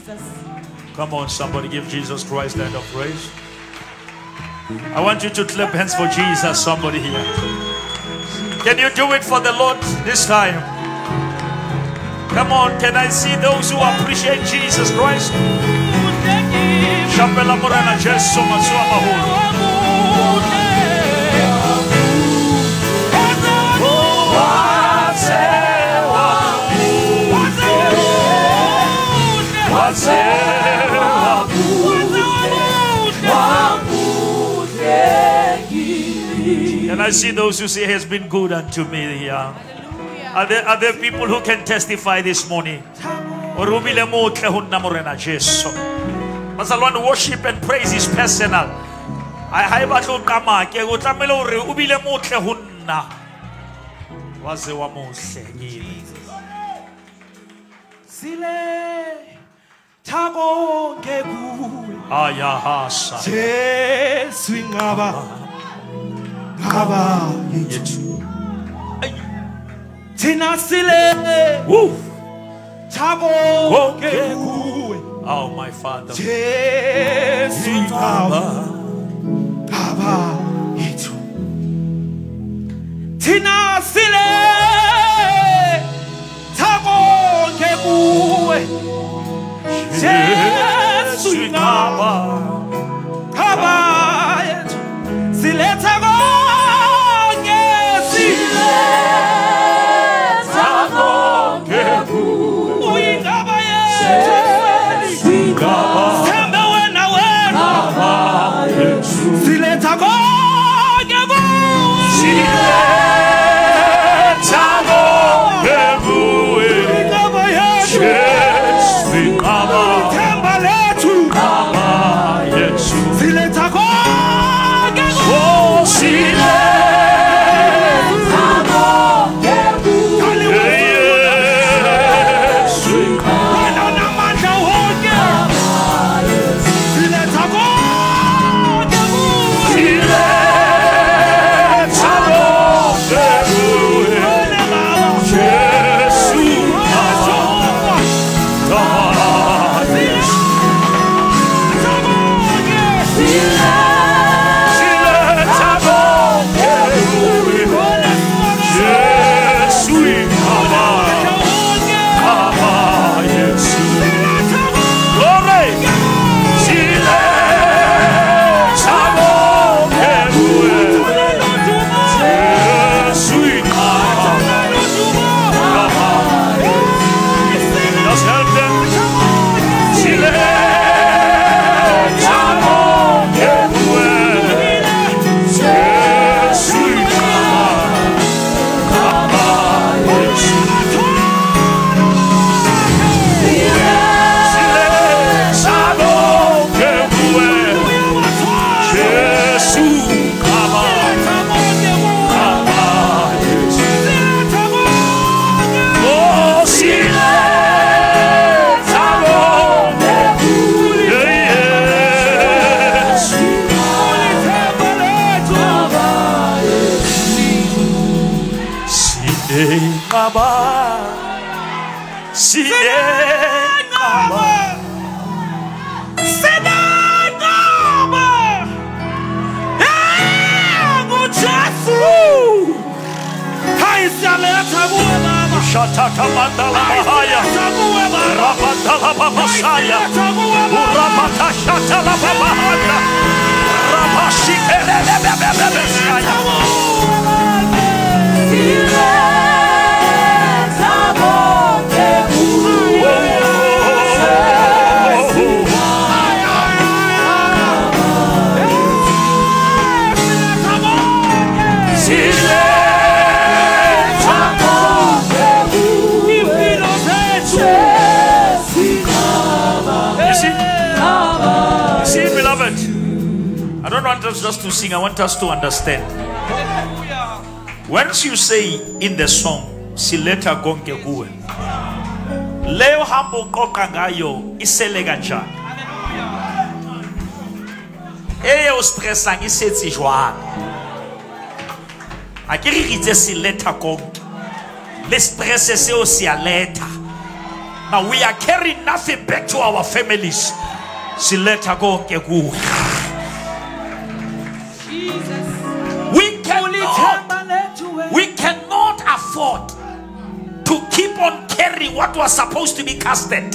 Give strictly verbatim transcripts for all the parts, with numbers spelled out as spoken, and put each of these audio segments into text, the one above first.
Jesus. Come on, somebody give Jesus Christ hand of praise. I want you to clap hands for Jesus, somebody here. Can you do it for the Lord this time? Come on, can I see those who appreciate Jesus Christ? Shambela Morana Jesu Masua Mahulu. Can I see those who say he has been good unto me here? Are there, are there people who can testify this morning? Must alone worship and praise is personal. I have a little kama ke go tlamelo re o bile motle ho nna. Wa se wa mohle ngile. Sile thabo ke kuwe. Aya hasa. Jesu ngaba. Ngaba yethu. Thina sile. Woo. Thabo ke kuwe. Oh, my Father. Jesu ngaba. Ngaba yethu. Thina sile. Thabo ke kuwe. Jesu ngaba. Ngaba yethu. Sile thabo ke sile. Thabo ke kuwe. Uyingaba yethu. Sembe wena wena. Ngaba yethu. Sile thabo ke kuwe. Sile thabo ke kuwe. Ngaba yethu. Jesu ngaba. Themba lethu. Ngaba yethu. Sile thabo ke kuwe. Oh, sile thabo ke kuwe. Yesu ngaba. Wena namandla wonke. Sile thabo ke kuwe. Sile thabo ke kuwe. Wena baba. Jesu ngaba. Ngaba yethu. Shatata mandala bahaya, rapandala babasaya, urapata shatala babahaya, rapashikele bebebebebesaya. I don't want us just to sing, I want us to understand. Once you say in the song, Sileta gonke kuwe, leo hambo koka ngayo isele kanjani? Eye o stressang isetsi jwang? A ke re itse sileta gonke. Le stress se o se a leta. Now we are carrying nothing back to our families. Sileta go keku. We cannot, we cannot afford to keep on carrying what was supposed to be casted.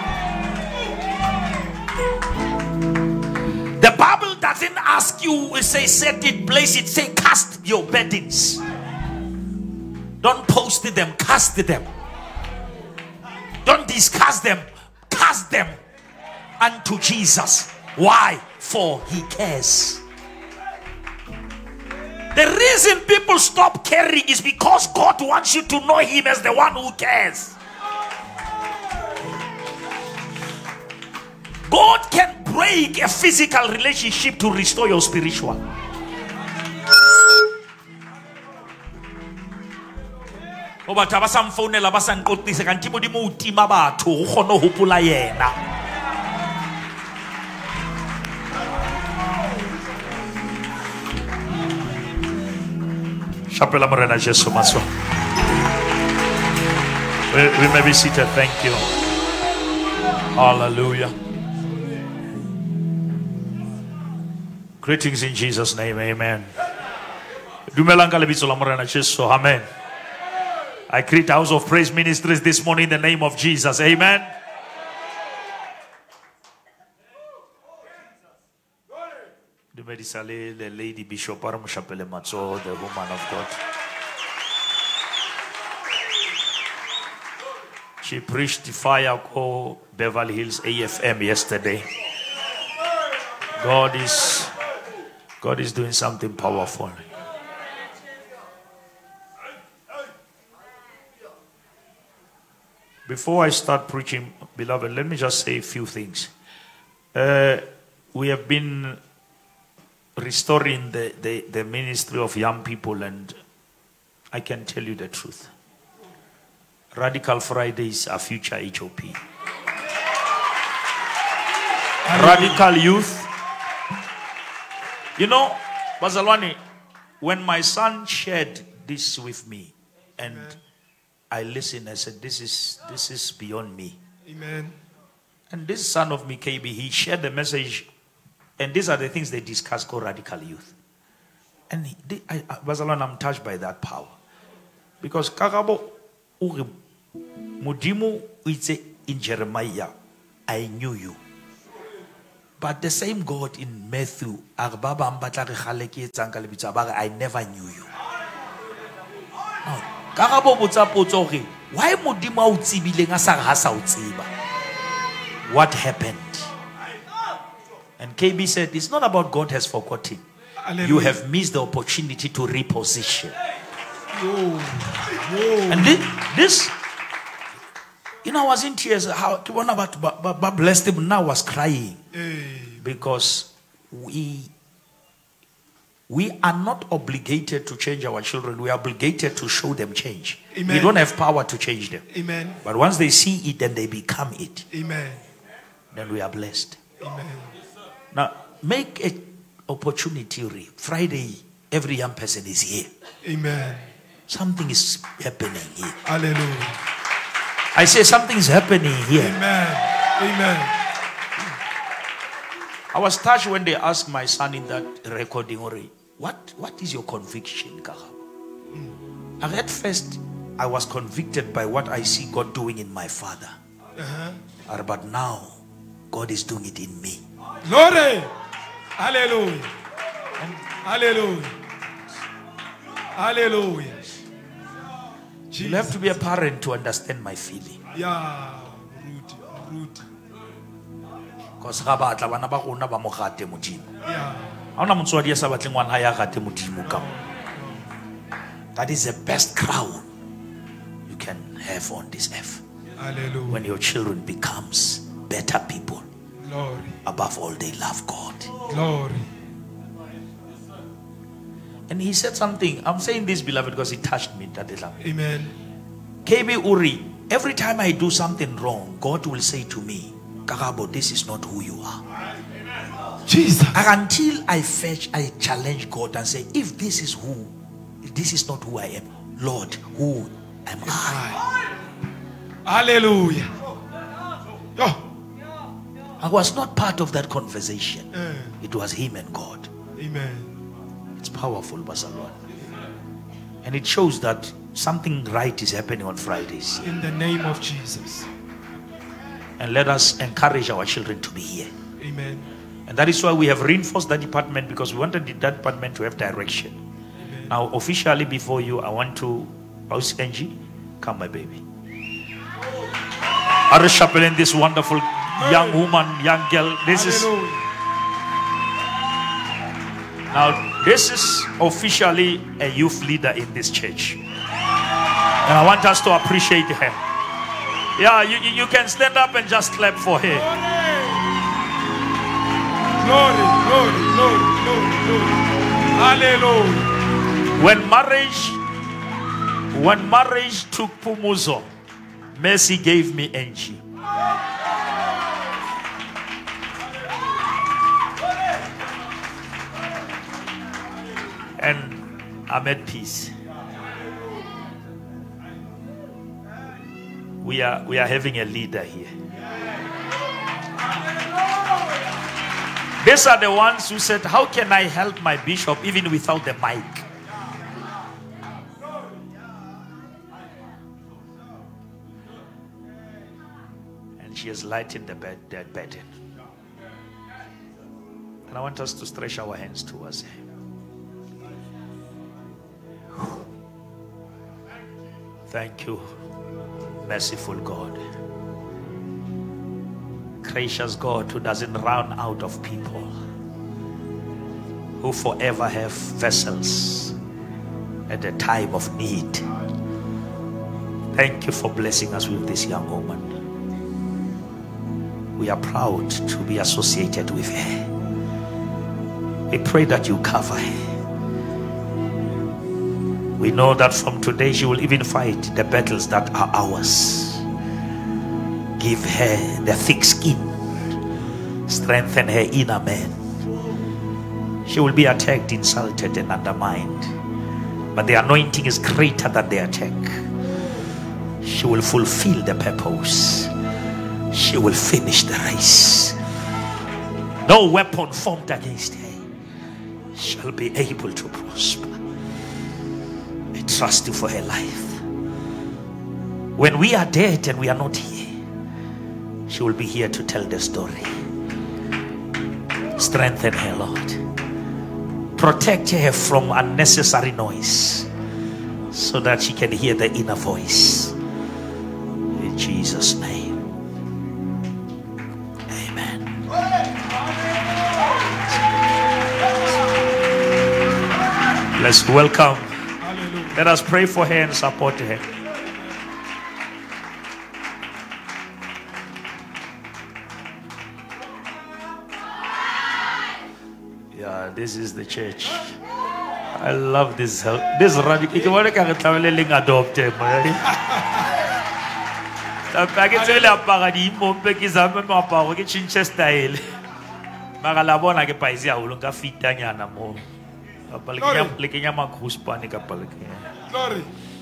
The Bible doesn't ask you, it says set it, place it, say cast your burdens. Don't post them, cast them. Don't discuss them, cast them unto Jesus. Why? For he cares. The reason people stop caring is because God wants you to know him as the one who cares. God can break a physical relationship to restore your spiritual. Oba taba sa mfounela ba sa nqotisa kanti modimo o tima batho go kgone ho hopola yena. Chapela morena Jesu maso. We, we may be seated. Thank you. Hallelujah. Greetings in Jesus' name. Amen. Dumelang ka lebitso la morena Jesu. Amen. I greet House of Praise Ministries this morning in the name of Jesus. Amen. Dumedisale the Lady Bishop Aramushapele Matso, the woman of God. She preached the fire called Beverly Hills A F M yesterday. God is God is doing something powerful. Before I start preaching, beloved, let me just say a few things. Uh, we have been restoring the, the, the ministry of young people, and I can tell you the truth. Radical Fridays are future H O P. Radical youth. You know, Bazalwani, when my son shared this with me, and Amen. I listened, I said, this is this is beyond me. Amen. And this son of me, K B, he shared the message, and these are the things they discuss called radical youth. And he, they, I, I, Bazalwani, I'm touched by that power. Because Kakabo Mudimu in Jeremiah, I knew you. But the same God in Matthew, I never knew you. Why what happened? And K B said, it's not about God has forgotten. Hallelujah. You have missed the opportunity to reposition. Whoa. Whoa. And this, this, you know, I was in tears. How one about but blessed him now was crying. Hey. Because we we are not obligated to change our children. We are obligated to show them change. Amen. We don't have power to change them. Amen. But once they see it, then they become it. Amen. Then we are blessed. Amen. Now make an opportunity. Friday, every young person is here. Amen. Something is happening here. Hallelujah. I say something is happening here. Amen. Amen. I was touched when they asked my son in that recording, what, what is your conviction, Kaka? Mm. At first, I was convicted by what I see God doing in my father. Uh-huh. But now, God is doing it in me. Glory! Hallelujah. And hallelujah. Hallelujah. You have to be a parent to understand my feeling. Yeah, root, root. Because that is the best crown you can have on this earth. Hallelujah. When your children becomes better people. Glory. Above all, they love God. Glory. And he said something. I'm saying this, beloved, because it touched me. Amen. K B Uri, every time I do something wrong, God will say to me, Kakabo, this is not who you are. Jesus. And until I fetch, I challenge God and say, if this is who, if this is not who I am, Lord, who am I? Hallelujah. I was not part of that conversation. Eh. It was him and God. Amen. It's powerful, Bazalwane. And it shows that something right is happening on Fridays. In the name of Jesus. And let us encourage our children to be here. Amen. And that is why we have reinforced that department, because we wanted that department to have direction. Amen. Now, officially before you, I want to, House Angie, come my baby. Are chaplain, this wonderful young woman, young girl. This is now. This is officially a youth leader in this church, and I want us to appreciate her. Yeah, you you you can stand up and just clap for her. Glory, glory, glory, glory, glory. Hallelujah. When marriage, when marriage took Pumuzo, Mercy gave me Angie. And I'm at peace. We are we are having a leader here. These are the ones who said, how can I help my bishop even without the mic? And she has lightened the bed, that burden. And I want us to stretch our hands towards her. Thank you, merciful God. Gracious God who doesn't run out of people, who forever have vessels at the time of need. Thank you for blessing us with this young woman. We are proud to be associated with her. We pray that you cover her. We know that from today she will even fight the battles that are ours. Give her the thick skin. Strengthen her inner man. She will be attacked, insulted, and undermined. But the anointing is greater than the attack. She will fulfill the purpose. She will finish the race. No weapon formed against her shall be able to prosper. I trust you for her life. When we are dead and we are not here, she will be here to tell the story. Strengthen her, Lord. Protect her from unnecessary noise so that she can hear the inner voice. In Jesus' name. Amen. Let's welcome. Hallelujah. Let us pray for her and support her. Yeah, this is the church. I love this. This radical. If you want to get traveling, adopt him. I can tell you about the moment because I'm not about to change style. Magalabon ake paisi ya ulunga fitanya na mo. Apalanya lekenya makuspani kapalanya. Glory.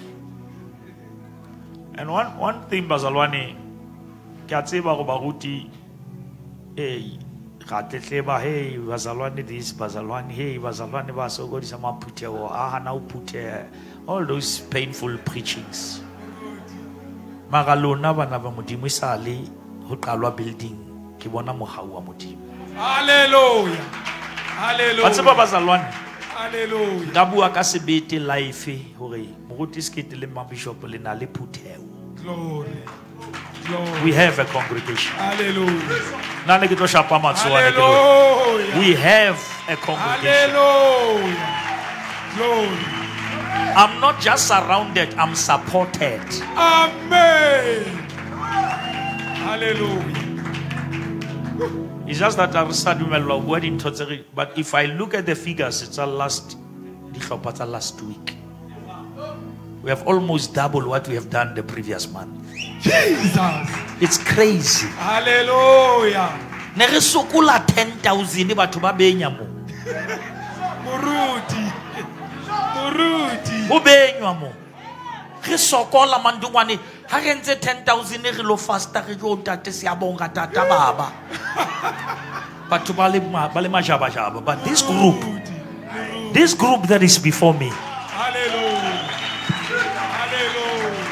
And one one thing Bazalwane, katseba go baruti, hey, gatetleba hey Bazalwane this Bazalwane hey Bazalwane ba so godisa mapute o aha na upute all those painful preachings. Magalona bana ba modimo isale ho qalwa building ke bona mohau wa modimo. Hallelujah. Hallelujah. What's about Bazalwane? Hallelujah. Dabua ka sebete life hore moruti skete le mabishop le na le phuteo. Glory. Glory. We have a congregation. Hallelujah. Nane ke tlo shapa matsoane ke lo. Hallelujah. We have a congregation. Hallelujah. Glory. I'm not just surrounded, I'm supported. Amen. Hallelujah. It's just that I've started my wedding totally. But if I look at the figures, it's our last the last week. We have almost double what we have done the previous month. Jesus. It's crazy. Hallelujah. Nere sokula ten thousand batho ba benya mo. Muruti. Muruti. Mo benywa mo. Re sokola mandungwane ha re ntse ten thousand re lo fasta re tlo tate se ya bonga tata baba batho ba le ba le majaba jaba. But this group, this group that is before me, Hallelujah. Hallelujah.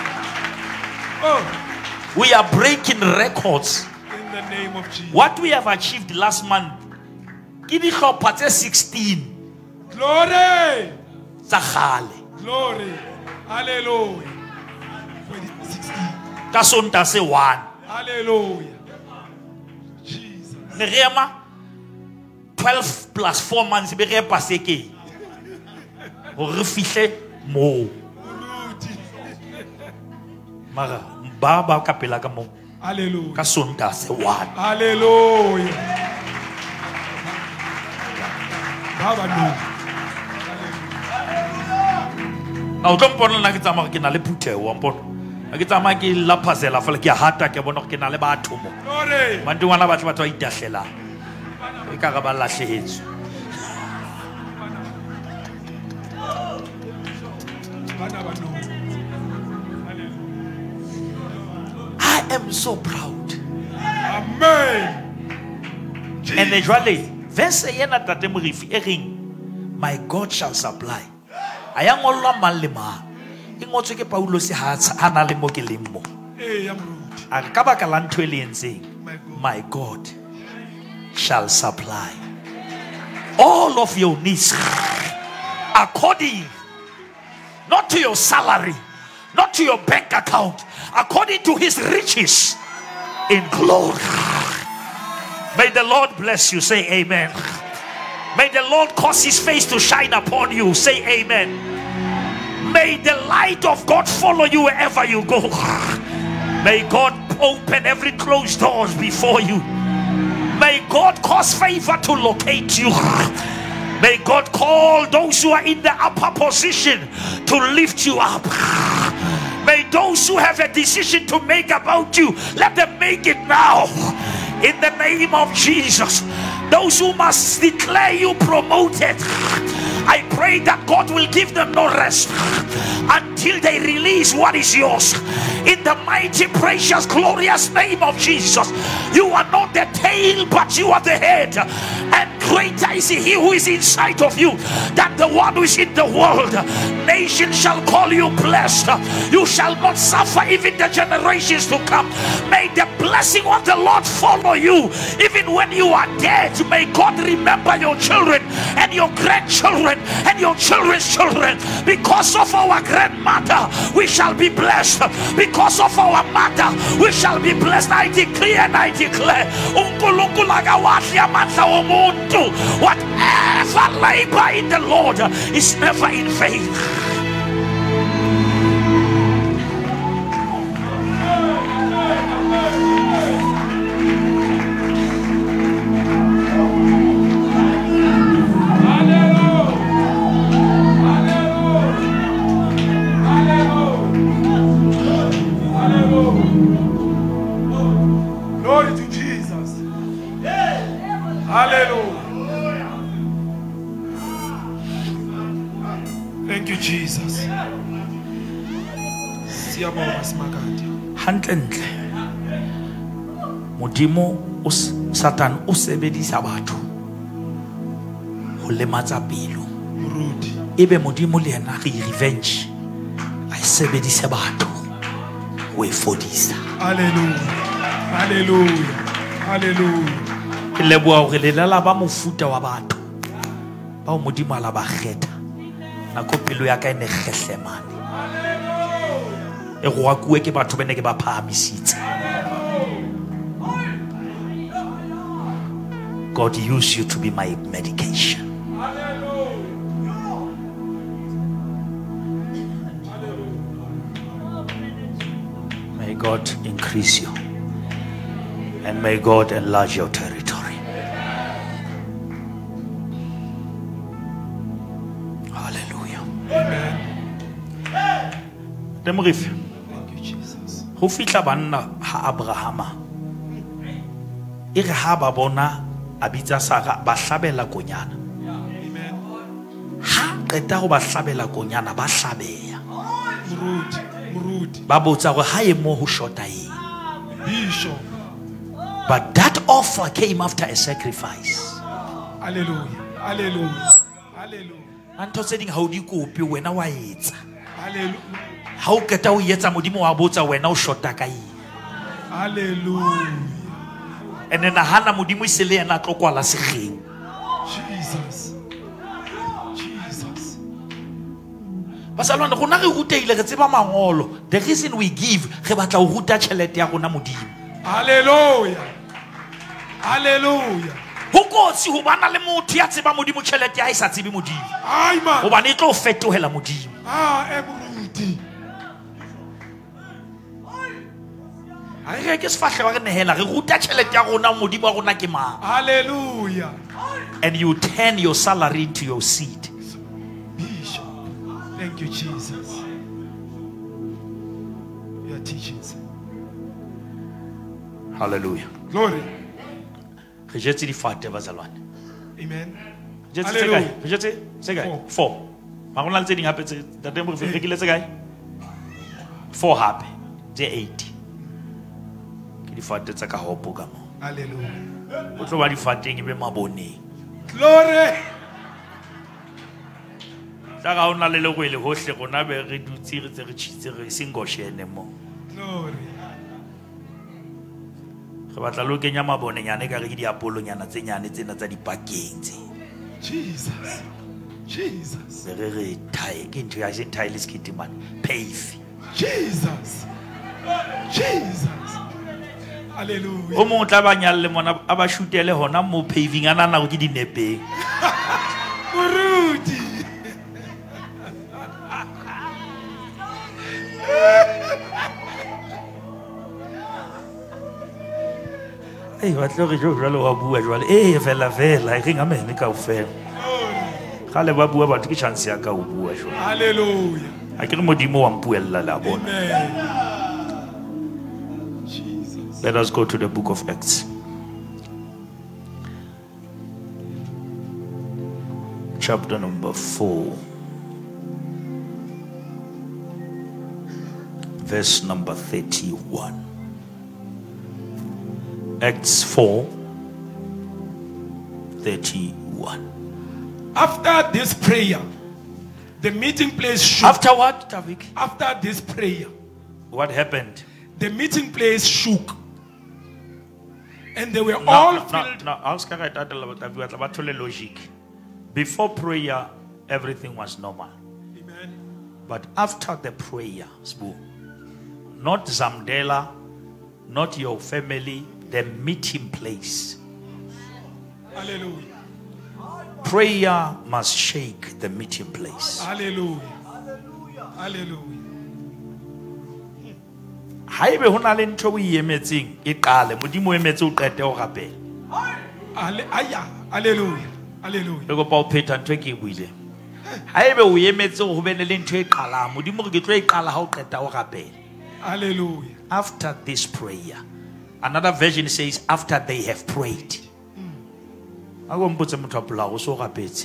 Oh, we are breaking records. in the name of Jesus. What we have achieved last month, ke di hlopha tse sixteen Glory. tsa kgale. Glory. Hallelujah. sixteen. Ka sonta se one. Hallelujah. Jesus. Ne re ema twelve plus four months be re passe ke. Ho re fihle mo. Mara ba ba ka pela ka mo. Hallelujah. Ka sonta se one. Hallelujah. Baba no. Now don't pon na ke tsama ke na le phutheho mpona. Ke tsama ke la phasela fa le ke hata ke bona ke na le batho mo. Glory. Bantu wana batho batho ba itahlela. E ka ga ba lahlehetswe. Baba no. I am so proud. Amen. And usually, verse yena tate morifi e reng, my God shall supply. Ayang ngolwa mang le mang. E ngotswe ke Paulos ha ha na le mo ke leng mo. Hey, I'm rude. A ka baka la ntho e le entseng, My God. my God shall supply all of your needs according not to your salary, not to your bank account, according to his riches in glory. May the Lord bless you. Say amen. May the Lord cause his face to shine upon you. Say amen. May the light of God follow you wherever you go. May God open every closed doors before you. May God cause favor to locate you. May God call those who are in the upper position to lift you up. May those who have a decision to make about you, let them make it now. In the name of Jesus. Those who must declare you promoted, I pray that God will give them no rest until they release what is yours. In the mighty, precious, glorious name of Jesus. You are not the tail, but you are the head. And greater is he who is inside of you than the one who is in the world. Nations shall call you blessed. You shall not suffer even the generations to come. May the blessing of the Lord follow you even when you are dead. May God remember your children and your grandchildren and your children's children. Because of our grandmother, we shall be blessed. Because of our mother, we shall be blessed. I declare and I declare, whatever labor in the Lord is never in vain. Glory to Jesus. Hallelujah. Thank you, Jesus. Siyabonga simakade. Hantle modimo Satan o sebedisa batho ho lematsa pelo. Rudy. Ebe modimo le yena re revenge a sebedise batho ho e fodisa. Hallelujah. Hallelujah. Hallelujah. Ke leboha hore le la ba mofuta wa batho ba modimo ala ba kgetha na kopelo ya ka ene kgehlemane e go akue ke batho bene ke ba phamisitse. God use you to be my medication. May God increase you and may God enlarge your territory. Hallelujah. Demorif. Thank you, Jesus. Ho fihla banna ha Abrahama e re ha ba bona abitsa Sara ba hlabela konyana. Amen. Ha qeta ho ba hlabela konyana ba hlabeya. Rudy. Rudy. Rudy. ba botsa gore ha e mo ho shota eng. Bishop. But that offer came after a sacrifice. Hallelujah. Hallelujah. Hallelujah. Ntho tse ding ha o di kope wena wa etsa. Hallelujah. Ha o keta o etsa modimo wa botsa wena o shota ka eng. Hallelujah. And then hana modimo se le yena tlo kwala segeng. Jesus. Jesus. Basalwana rona re ruteile re tseba mangolo. The reason we give re batla o ruta tšhelete ya rona modimo. Hallelujah. Hallelujah. Ho kotsi ho bana le motho ya tseba modimo tšhelete ya e sa tsebe modimo. Ai man. Hobane e tlo fetohela modimo. Ah, Ebrudi. Ha re ke sefahleho re nehela re ruta tšhelete ya rona modimo wa rona ke mang. Hallelujah. And you turn your salary into your seed. Bishop. Thank you, Jesus. You are teaching. Hallelujah. Glory. Re jetse difate bazalwane. Amen. Jetse tse kae? Re jetse tse kae? Four. Ma rona le tse ding hape tse tateng re rekile tse kae? Four hape. Tse eight. Ke difate tsa ka hopo ka mo. Hallelujah. O tlo ba difateng e be maboneng. Glory. Tla ga ona le le go ile hohle gona be re dutse re tse re tshitse re singoshene mo. Glory. Re batla lo kenya mabonenyane ka re ke diapolonyana tse nyane tsena tsa dipakeng tse. Jesus. Jesus. Re re thai ke ntho ya se tile skiti man. Pave. Jesus. Jesus. Hallelujah. O mo tla ba nyalle mona a ba shootele hona mo paving ana na go ke dinepeng. Rudy. Hey, wa tlo re jo jalo wa bua jwale eh fela fela e ringa mene ka ofela. Gale ba bua batho ke chance ya ka o bua jwale. Hallelujah. A ke re modimo wa mpuella la bona. Amen. Jesus. Let us go to the book of Acts. Chapter number four. Verse number thirty-one. Acts four, thirty-one. After this prayer, the meeting place shook. After what, Tavik? After this prayer, What happened? the meeting place shook. And they were No, all no, no, filled. no. I was going to logic. Before prayer, everything was normal. Amen. But after the prayer, not Zamdela, not your family, the meeting place. Hallelujah. Prayer must shake the meeting place. Hallelujah. Hallelujah. Haebe hona le ntho o emetseng e qale modimo o emetse o qete o rapela. Halle- aya. Hallelujah. Hallelujah. Le go pa o pheta ntho e ke e buile. Haebe o emetse go bene le ntho e qalang modimo re ke tlo e qala ha o qeta o rapela. Hallelujah. After this prayer, another version says after they have prayed. A go mpotse motho a pola go so rapetse.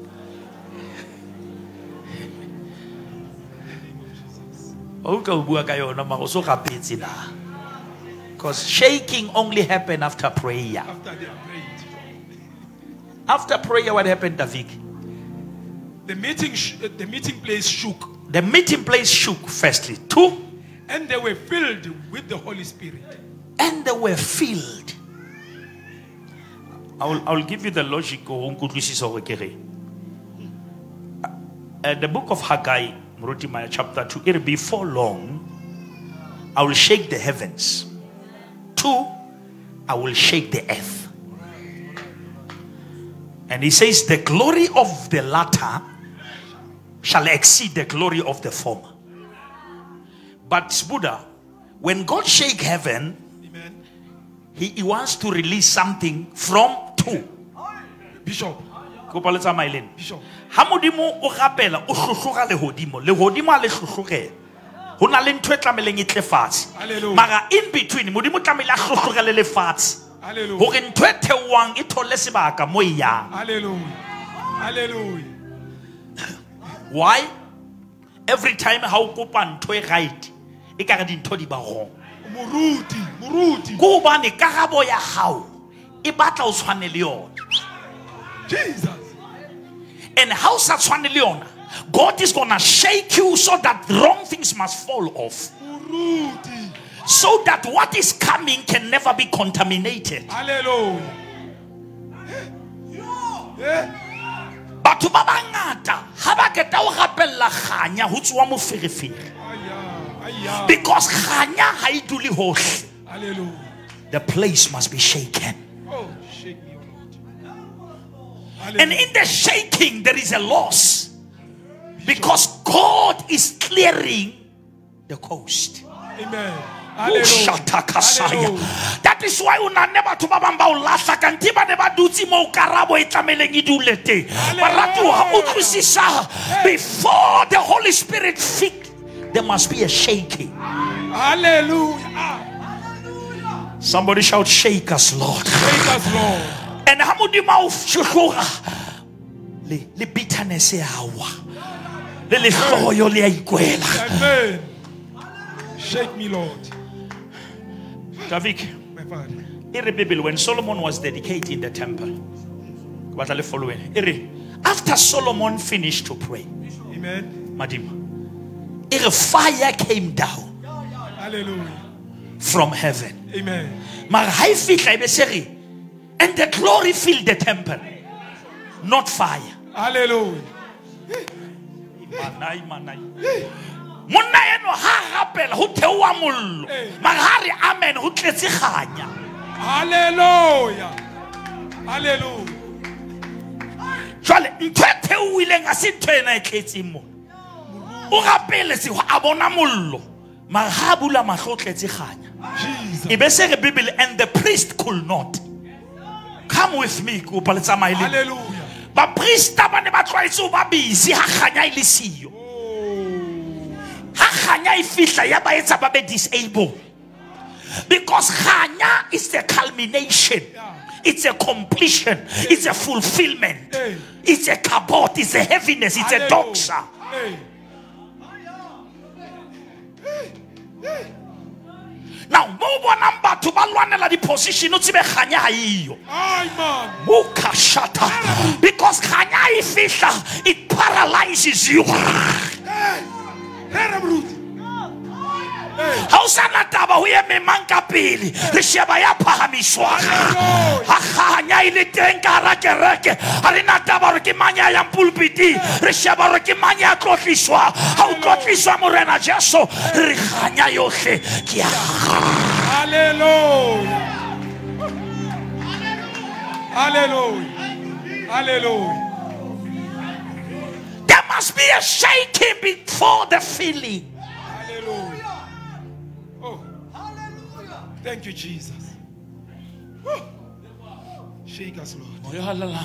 O ka o bua ka yona ma go so rapetse na. Because shaking only happened after prayer. After they have prayed, After prayer, what happened, Davik? the meeting, sh- the meeting place shook, The meeting place shook firstly. Two, and they were filled with the Holy Spirit. and they were filled. I will, I will give you the logic. Uh, the book of Haggai, Mrutimaya chapter two, it before long, I will shake the heavens. Two, I will shake the earth. And he says, the glory of the latter shall exceed the glory of the former. But Buddha, when God shake heaven, Amen. he, he wants to release something from two. Bishop. Kopa le tsamaileng. Bishop. Ha modimo o rapela o hlohloga le hodimo le hodimo a le hlohlogela ho na le ntho e tlameleng e tle fatshe Hallelujah. mara in between modimo tlamele a hlohlogele le fatshe Hallelujah. hore ntho e thewang e thole sebaka mo e yang. Hallelujah. Hallelujah. Why? Every time ha o kopa ntho e right e ka re dintho di ba wrong. Muruti, muruti. Go bane karabo ya hao e batla o tshwane le yona. Jesus. And how sa tshwane le yona, God is gonna shake you so that wrong things must fall off. Muruti. So that what is coming can never be contaminated. Hallelujah. Yeah. Batho ba bangata ha ba keta o gapella ganya ho tswa mo ferefere. Because ganya ha e dule hohle. Hallelujah. The place must be shaken. Oh, shake me, Lord. And in the shaking there is a loss. Because God is clearing the coast. Amen. Hallelujah. That is why una never to babamba ulasa kantiba never duti mo karabo itameleng idulete. Baratu ha ukusisa. Before the Holy Spirit fit, there must be a shaking. Hallelujah. Somebody shout, shake us, Lord. Shake us, Lord. And hamudima ufshukura le le bitterness yawa le le hloyo le ikwela. Amen. Shake me, Lord. Davik, My Father. when Solomon was dedicating the temple, what are following? After Solomon finished to pray, Amen. Madim, a fire came down. Hallelujah. From heaven. Amen. And the glory filled the temple, not fire. Hallelujah. Manai, manai. Munayeno ha rapela ho thewa mollo. Magari amen ho tletse ganya. Hallelujah. Hallelujah. Jwale ntwe theuileng a se ntwena e tletseng mo. O rapele se ho abona mollo. Magabula mahlo tletse ganya. Jesus. Ibe se re Bible, and the priest could not. Come with me ko paletsa maile. Hallelujah. Ba priest ba ne ba tshwaitse o ba busy ha ganya ile siyo. Disabled. Because Chanya is the culmination, it's a completion, it's a fulfillment, it's a kabot, it's a heaviness, it's a doxa. Now, move on number to Balwanela the position, not to be Chanya. Because Chanya is it paralyzes you. Hausana taba huye memanka pili risheba ya pahamiswa hanya ile tenka rake rake harina taba rikimanya ya pulpiti risheba rikimanya klotliswa hau klotliswa morena jeso rihanya yoshe kia. Hallelujah. Hallelujah. Hallelujah. There must be a shaking before the filling. Hallelujah. Oh. Hallelujah. Thank you, Jesus. Woo. Shake us, Lord. Hallelujah.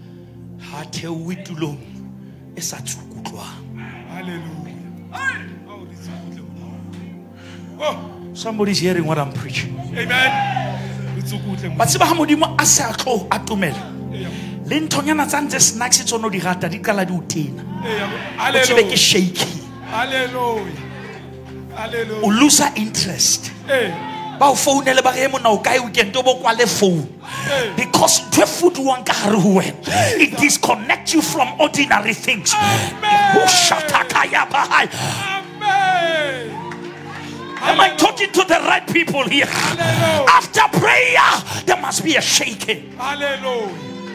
Oh. Somebody's hearing what I'm preaching. Amen. But Sibahamudimo Asako Atumel. Lintonyana Zante snacks it on the rata, di kala di utina. Hallelujah. Shaky. Hallelujah. Hallelujah. Ulusa interest. Hey. Bao phone ele baremo na ukai weekend tobo kwale phone. Because the food one it disconnects you from ordinary things. Amen. Am I talking to the right people here? Hallelujah. After prayer, there must be a shaking. Hallelujah.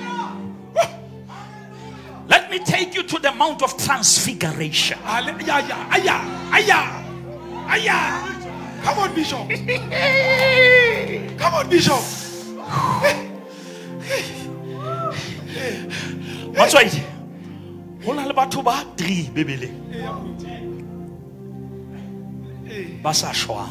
Let me take you to the Mount of Transfiguration. Aya, aya, aya, aya. Come on, Bishop. Come on, Bishop. What's right? Hold on about two bar three, baby. Basa shwa.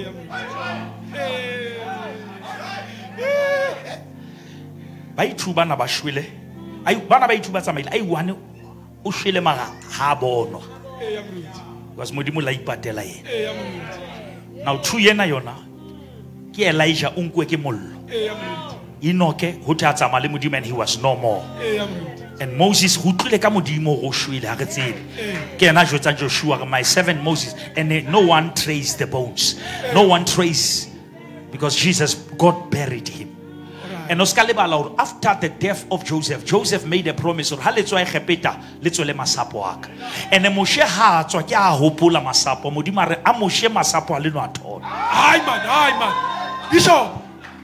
Bai tuba na bashwile. Ai bana ba ithuba tsamaile ai one o shwele mara ha bono because modimo la ipatela ye. Now two yena yona ke Elijah unkwe ke mollo Enoch ho tla tsamaya le modimo and he was no more. And Moses who tlile ka modimo go shwele ha re tsebe ke yena jotsa Joshua my servant Moses, and then no one traced the bones, no one traced, because Jesus, God buried him. And after the death of Joseph, Joseph made a promise. And the Moshe ha tswa ke a hopola masapo modimo re a Moshe masapo a le no athola. Aye man, aye man. Bishop.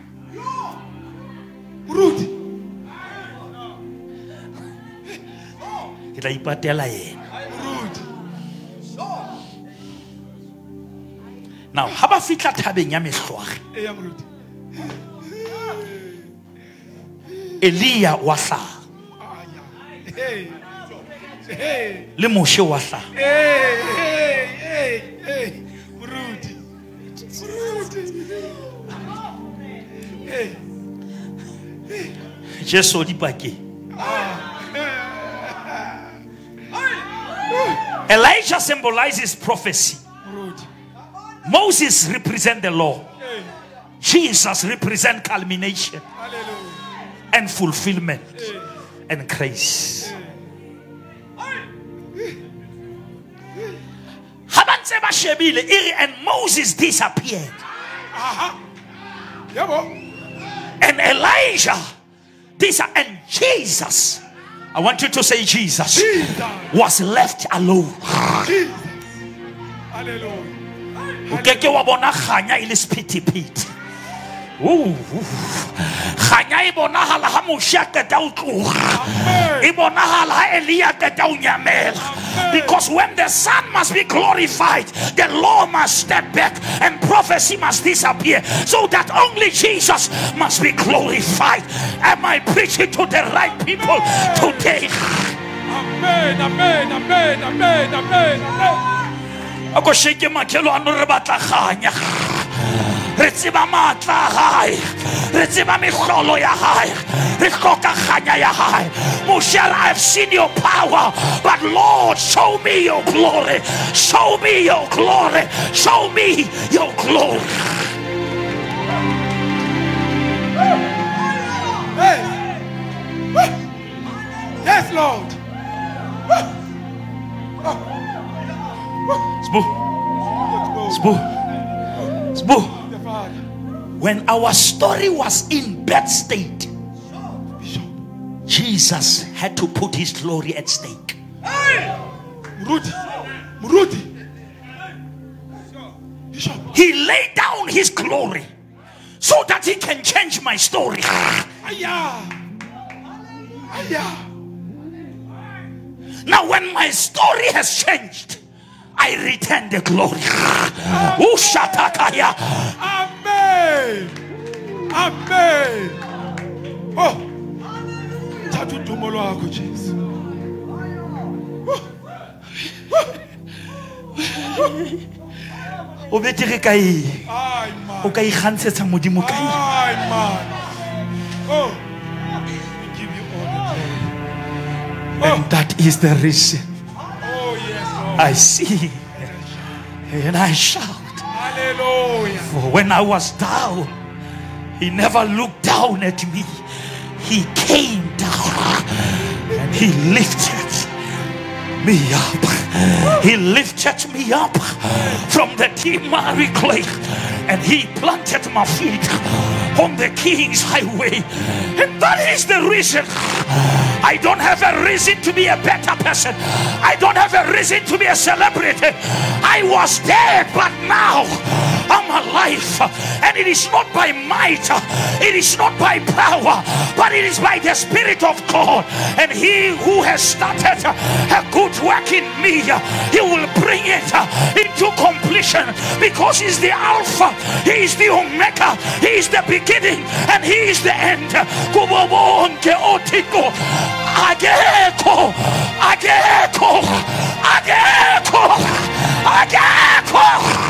Rudy. Ke tla ipatela yena. Rudy. Now, ha ba fitla thabeng ya mehlwagi. Eh ya Rudy. Elia wa hlaha. Hey. Hey. Le Moshe wa hlaha. Hey, hey, hey, hey. Rudy. Rudy. Hey. Jesu di pake. Elijah symbolizes prophecy. Rudy. Moses represents the law. Hey. Jesus represents culmination Hallelujah. and fulfillment Hey. and grace. Habantse ba shebile iri, and Moses disappeared. Aha. Yabo. And Elijah disappeared. And Jesus, I want you to say Jesus, Jesus. was left alone. Jesus. Hallelujah. Ukeke wa bona khanya ile spitipiti. Ooh, khanya ibonahala ha Moshe ka ta utloga, ibonahala ha Elia ka ta unyamela. Because when the Son must be glorified, the law must step back and prophecy must disappear, so that only Jesus must be glorified. Am I preaching to the right people today? Amen, amen, amen, amen, amen, amen. Ako sheke makelo ano re batla khanya. Re tseba matla hae, re tseba mehlolo ya hae, re hloka khanya ya hae. Moshe, I've seen your power, but Lord, show me your glory, show me your glory, show me your glory. Hey. Yes, Lord. Sbu, sbu, sbu. The Father. When our story was in bad state, Bishop. Jesus had to put his glory at stake. Rudy. Rudy. Bishop. He laid down his glory so that he can change my story. Aya. Aya. Now when my story has changed, I return the glory. Ushatakaya. Amen. Amen. Oh. Tatu tumolo ako Jesus. O betere kae? Ay O man. ka ikgantshetsa modimo kae? Ay man. Oh. We give you all the glory. And that is the reason Oh yes, Lord. I see and I shout. Hallelujah. For when I was down, he never looked down at me. He came down and he lifted me up. He lifted me up from the deep miry clay, and he planted my feet on the King's highway. And that is the reason I don't have a reason to be a better person. I don't have a reason to be a celebrity. I was dead, but now I'm alive. And it is not by might, it is not by power, but it is by the Spirit of God. And he who has started a good work in me, he will bring it into completion, because he's the Alpha, he is the Omega, he is the beginning, and he is the end. Kubobonke otiko ageko ageko ageko ageko.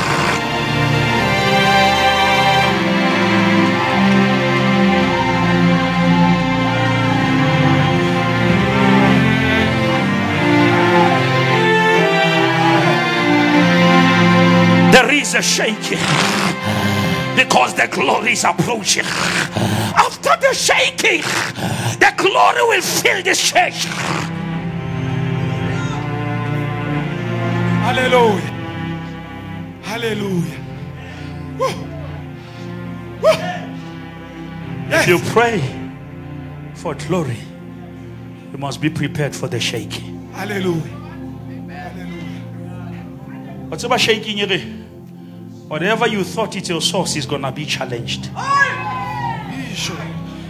There is a shaking, because the glory is approaching. After the shaking, the glory will fill this church. Hallelujah. Hallelujah. Woo. Woo. Yes. If you pray for glory, you must be prepared for the shaking. Hallelujah. Hallelujah. What's about shaking? Whatever you thought it's your source is gonna be challenged. Bishop.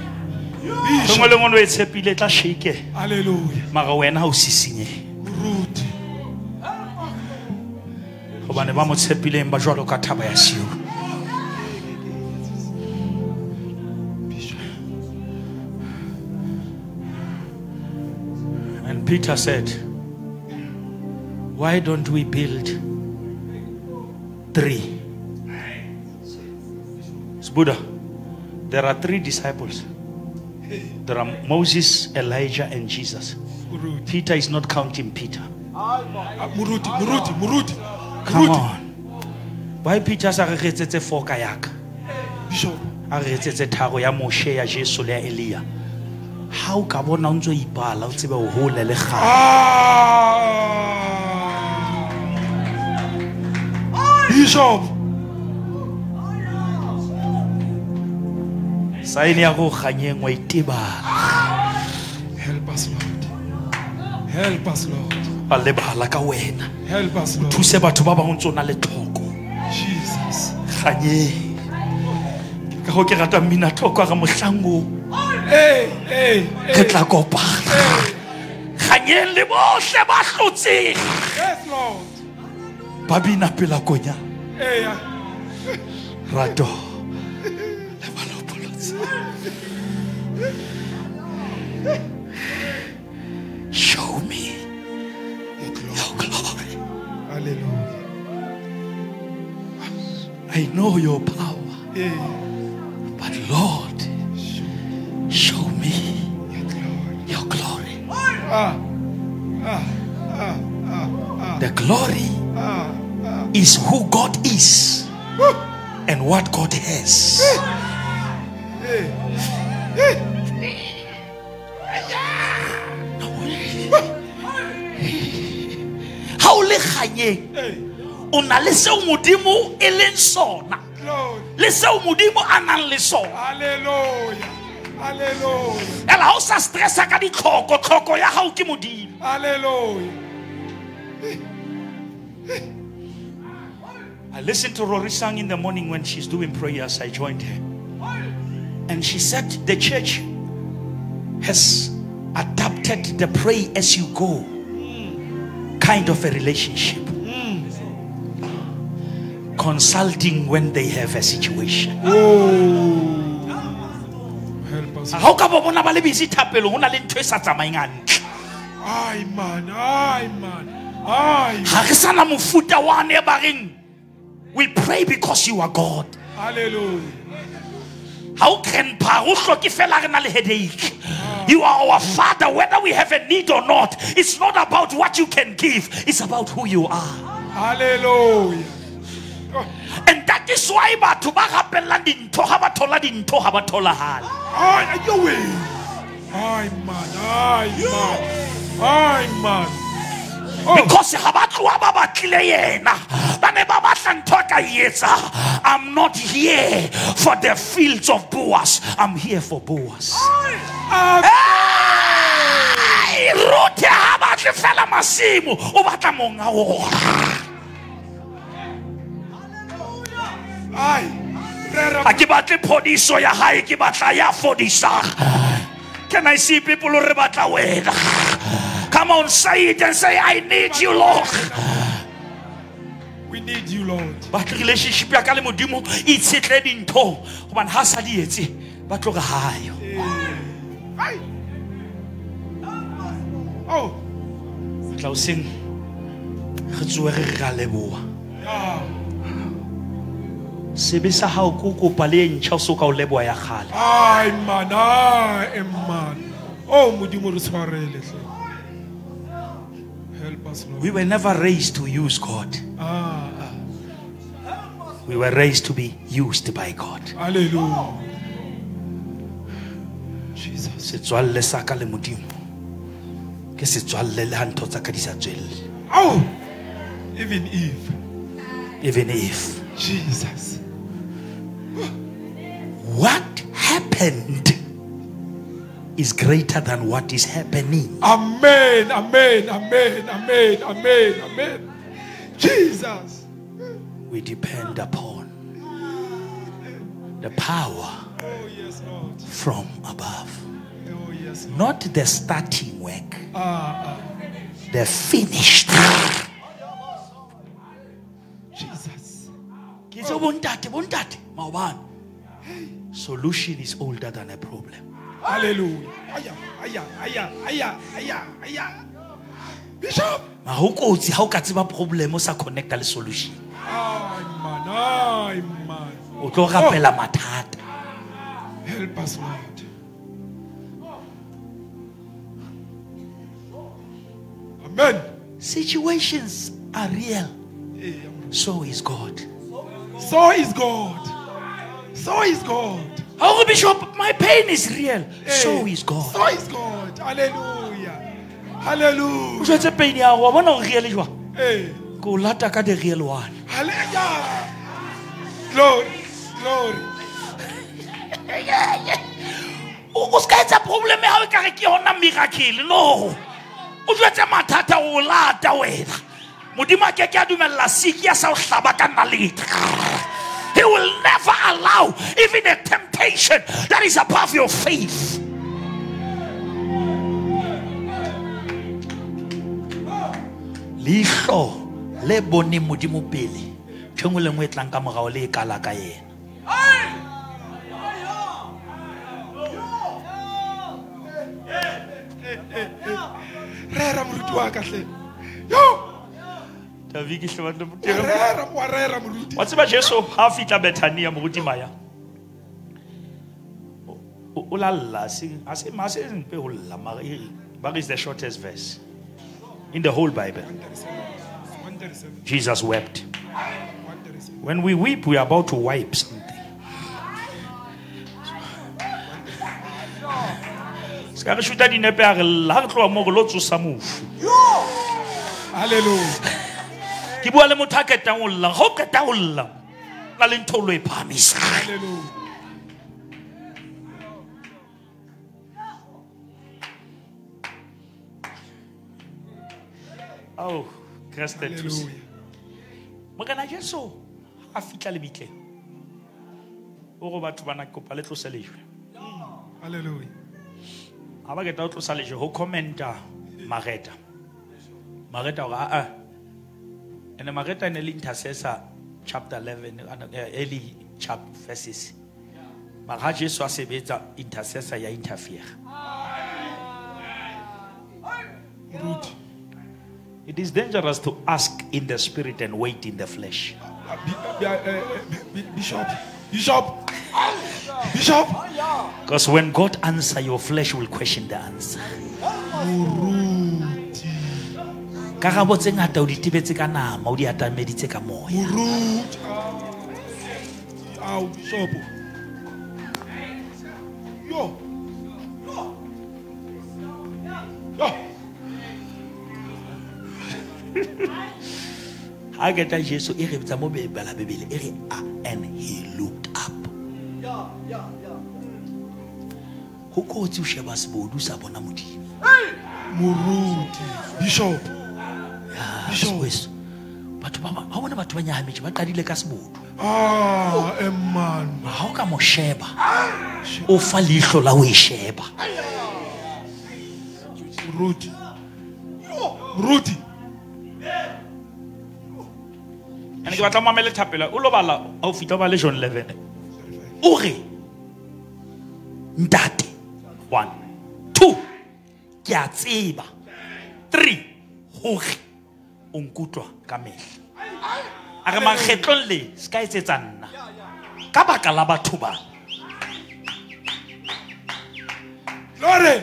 Bishop. Hallelujah. Mara wena o sisinye. Ruti. Hobane ba mo tshepileng ba jwalo ka thaba ya siyo. And Peter said, why don't we build three? It's Buddha. There are three disciples. There are Moses, Elijah, and Jesus. Peter is not counting Peter. Muruti, Muruti, Muruti. Come on. Why Peter sa re retsetse four ka yaka? Bishop. A re retsetse tharo ya Moshe, ya Jesu le ya Elia. How ka bona ntso ipala o tsebe o hole le ga. Ah! Bishop. Saini ya go ganyeng wa itebala. Help us, Lord. Help us, Lord. Ba lebala ka wena. Help us, Lord. Thuse batho ba bang ntso na le tlhoko. Jesus. Ganye. Ka go ke rata mina tlhoko ga mohlango. Hey, hey, Ke hey. tla kopa. Ganye le bohle ba hlotse. Yes, Lord. Ba bina pela konya. Hey, uh, Rato. Show me your glory. your glory. Hallelujah. I know your power, Hey, but Lord, show me your glory. your glory. Ah, ah, ah, ah, ah, The glory ah, ah. is who God is Woo. and what God has. Hey, hey. How le ganye Hey, o na le se modimo e leng sona Lord. le se modimo a nang le sona. Hallelujah. Hallelujah. Ela ha o sa stressa ka ditlhoko tlhoko ya hao ke modimo. Hallelujah. I listened to Rory Sang in the morning when she's doing prayers. I joined her. And she said the church has adapted the pray as you go kind of a relationship. Consulting when they have a situation. Oh. Help us. How ka bo bona ba le busy thapelo hona le ntwe sa tsamaeng hantle. Ay, man. Ay, man. Ay. Ha re sana mofuta wa ne ba reng we pray because you are God. Hallelujah. How can pa o hloke fela re na le headache? You are our Father whether we have a need or not. It's not about what you can give, it's about who you are. Hallelujah. And that is why batho ba rapella dintho ha ba thola dintho ha ba tholahale. Ay, your way. Ay, man. Ay, man. Ay, man. Oh. Because ha ba tloha ba batlile yena ba ne ba batla ntho ka etsa. I'm not here for the fields of Boaz, I'm here for Boaz. Amen. Hey, Ruth ha ba tle fela masimo o batla monga ona. Ay. Ha ke batle phodiso ya hae ke batla ya fodisa. Can I see people who re batla wena? Come on, say it and say I need you, Lord. We need you, Lord. But relationship ya ka le modimo e tshetle dintho hobane ha sa di etse ba tloga hayo. Ay. Oh. Tla o seng re tsoe re ra leboa. Ah. Sebe sa hao ko kopa le ntšha o soka o leboa ya kgale. Ay, man. Ay, man. Oh, modimo re tshwarele. Help us, Lord. We were never raised to use God. Ah. We were raised to be used by God. Hallelujah. Jesus. Setswalle sa ka le Modimo ke setswalle le ha ntho tsa ka di sa tswelle. Oh, even Eve. Even if Jesus. what happened is greater than what is happening. Amen, amen, amen, amen, amen, amen. Jesus. We depend upon the power Oh, yes, Lord. from above. Oh, yes, Lord. Not the starting work, Ah, ah. the finished. Jesus. Kitso bontate, bontate, maobane. Solution is older than a problem. Hallelujah. Aya, aya, aya, aya, aya, aya. Bishop. Ma ho kotsi ha o ka tseba problem o sa connecta le solution. Ay, man, ay, man. O tlo rapela mathata. Help us, Lord. Amen. Situations are real. Eh, So is God. So is God. So is God. Oh, Bishop, my pain is real. Eh, So is God. So is God. Hallelujah. Hallelujah. O jwetse pain ya go bona o real jwa. Eh. Go lata ka the real one. Hallelujah. Glory. Glory. O ska etsa problem ya o ka re ke yona miracle no. O jwetse mathata o lata wena. Modimo a ke ke a dumella siki ya sa o hlaba ka nalete. He will never allow even a temptation that is above your faith. Lihlo le bone Modimo pele. Tshengwe le ngwe e tlang ka morao le e kala ka yena. Rera moruti wa ka hle. Yo. Taviki hlabanda Wa motero. rera, wa rera moruti. Wa tseba Jesu ha fitla Bethania moruti maya. O la la sing ase ma se mpe o la ma but is the shortest verse in the whole Bible. one thirty-seven. Jesus wept. one thirty-seven. When we weep, we are about to wipe something. Ska re shuta dinepe a re la re tloa mo go lo tsosa mofu. Hallelujah. Ke bua le motho a ketang o lla, go keta o lla. Na le ntho lo e phamisa. Hallelujah. Oh, Christ the truth. Hallelujah. Mogana Jesu a fitla le bitle. O go batho bana kopa le tlose lejwe. Hallelujah. Ha ba keta o tlosa lejwe ho commenta Mareta. Mareta o ga a ene Mareta ne le intercessor chapter eleven early chapter verses. Mara Jesu a sebetsa intercessor ya interfere. Moruti. It is dangerous to ask in the spirit and wait in the flesh. Uh, bi- uh, uh, bi- Bishop. Bishop. Bishop. Because when God answers, your flesh will question the answer. Moruti. Karabo tse ngata o di tibetse ka nama o di atameditse ka moya. Moruti. Au, Bishop. Yo. Yo. Ha keta Jesu e re bitsa mo Bibele Bibele e re ah, and he looked up. Ho kotsi o sheba sebodu sa bona Modimo. Moruti. Bishop. Bishop. Weso. Batho ba ba bona batho ba nyahametse ba qadile ka sebodu. Ah, a man. Ha o ka mo sheba o fa lihlo la o e sheba. Moruti. Moruti. Ene ke batla mamele thapela o lo bala o fitla ba le John eleven. O re ntate one two ke a tseba three hore o nkutlwa ka mehla. A re makgetlong le ska etsetsa nna ka baka la batho ba. Glory.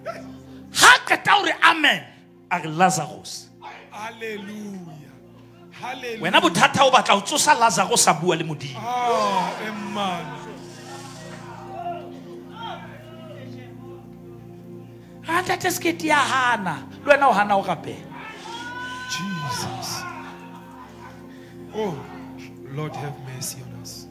Ha qeta o re amen a re Lazarus Hallelujah. Hallelujah. Wena bothata o batla o tsosa Lazarus sa bua le Modimo. Ah, amen. Ata tesketi ya hana. Le wena o hana o gape. Jesus. Oh, Lord have mercy on us.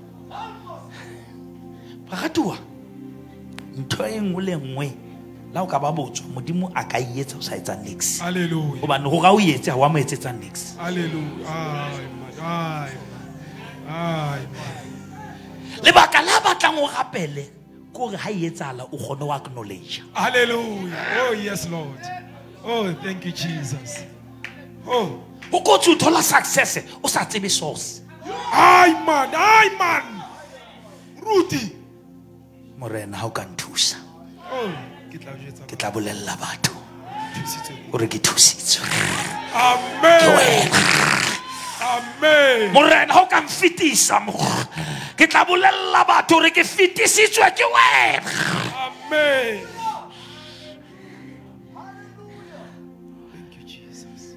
Bagatua. Ntho e nngwe le nngwe la o ka ba botswa Modimo a ka ietsa o sa etsa nix. Hallelujah. Hobane go ga o etse ha wa mo etsetsa nix. Hallelujah. Amen. Amen. Amen. Le baka la batlang o gapele ko re ha etsala o gone wa acknowledge. Hallelujah. Oh, yes, Lord. Oh, thank you, Jesus. Oh. O go tsu thola success o sa tsebe source. Ay, man. Ay, man. Ruti. Morena ha o ka nthusa. Oh, ke tla o jetsa. Ke tla bolella batho Thusitswe. o re ke thusitswe. Amen. Amen. Morena ha o ka mfitisa mo ke tla bolella batho re ke fitisitswe ke wena. Amen. Thank you, Jesus.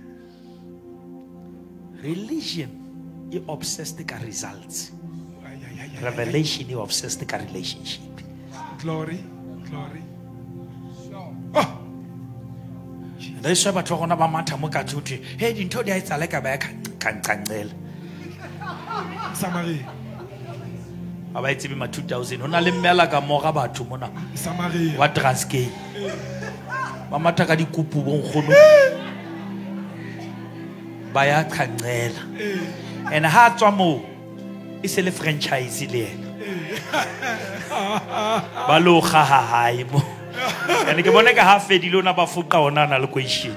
Religion is obsessed ka results. Ay, ay, ay, ay, Revelation is obsessed ka relationship. ay. Glory. Glory. Oh. Re se batho gona ba matha mo ka thuthi he dintho di a etsala ka ba ka kancancela. Samaria. Ba ba itse ma two thousand hona le mmela ka mo ga batho mona Samaria. wa Transkei. Ba matha ka dikupu bo nkgono. Ba ya cancela. And ha tswa mo e se le franchise le yena. Ba lo ga ha hai mo. Ene ke bone ka ha fedile ona ba fuqa ona na le question.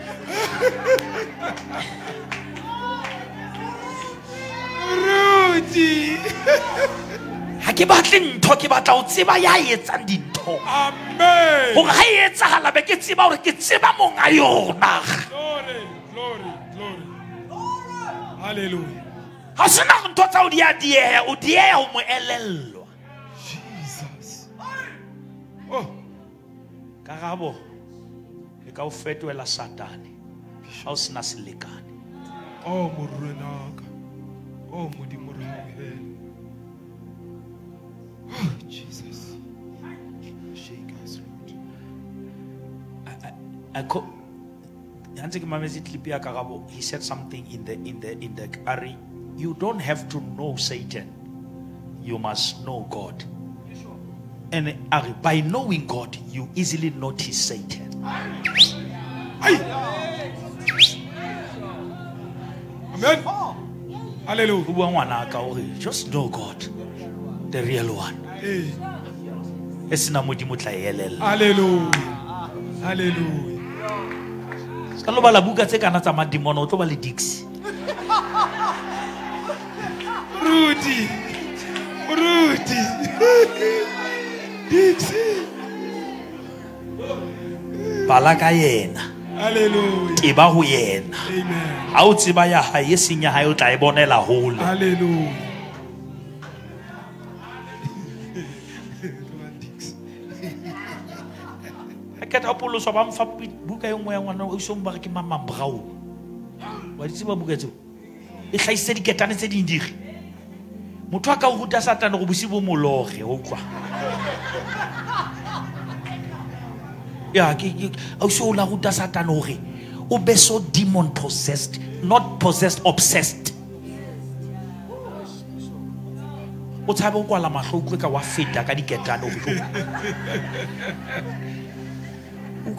Ruti. Ha ke batle ntho ke batla o tseba ya etsang dintho. Amen. Ho ga etsahala be ke tseba hore ke tseba monga yona. Glory. Glory. Glory. Hallelujah. Ha sena ntho tsa o di a dieha o dieha o mo elellwa. Jesus. Oh. Karabo e ka o fetoela satane ha o sena selekane. Oh, Murenaka. Oh, Mudimurahe. Oh, Jesus. Shake us, Lord. I co Yanze ke mametse clip ya Karabo, he said something in the in the in the Ari, you don't have to know Satan, you must know God. And Ari, by knowing God you easily notice Satan. Aye. Amen. Hallelujah. Ho bua ngwana ka hore just know God, the real one. Hey. E sena modimo tla elela. Hallelujah. Hallelujah. Ka lo bala buka tse kana tsa madimono o tlo ba le Dixie. Rudy. Rudy. Dixie. Bala ka yena. Hallelujah. Ke ba ho yena. Amen. Ha o tseba ya hae e senya hae o tla e bonela hole. Hallelujah. Ka tapolo so ba mfa buka e nngwe ya ngwana o so mba ke mama Brown. Wa di tseba buka tseo? E hlaise diketane tse ding dire. Motho a ka o ruta Satane go bosibo mologe o kwa. Ya ke o so la ruta Satane hore o be so demon possessed, not possessed, obsessed. O tsaba o kwala mahlo ka wa feta ka diketane o tlo. And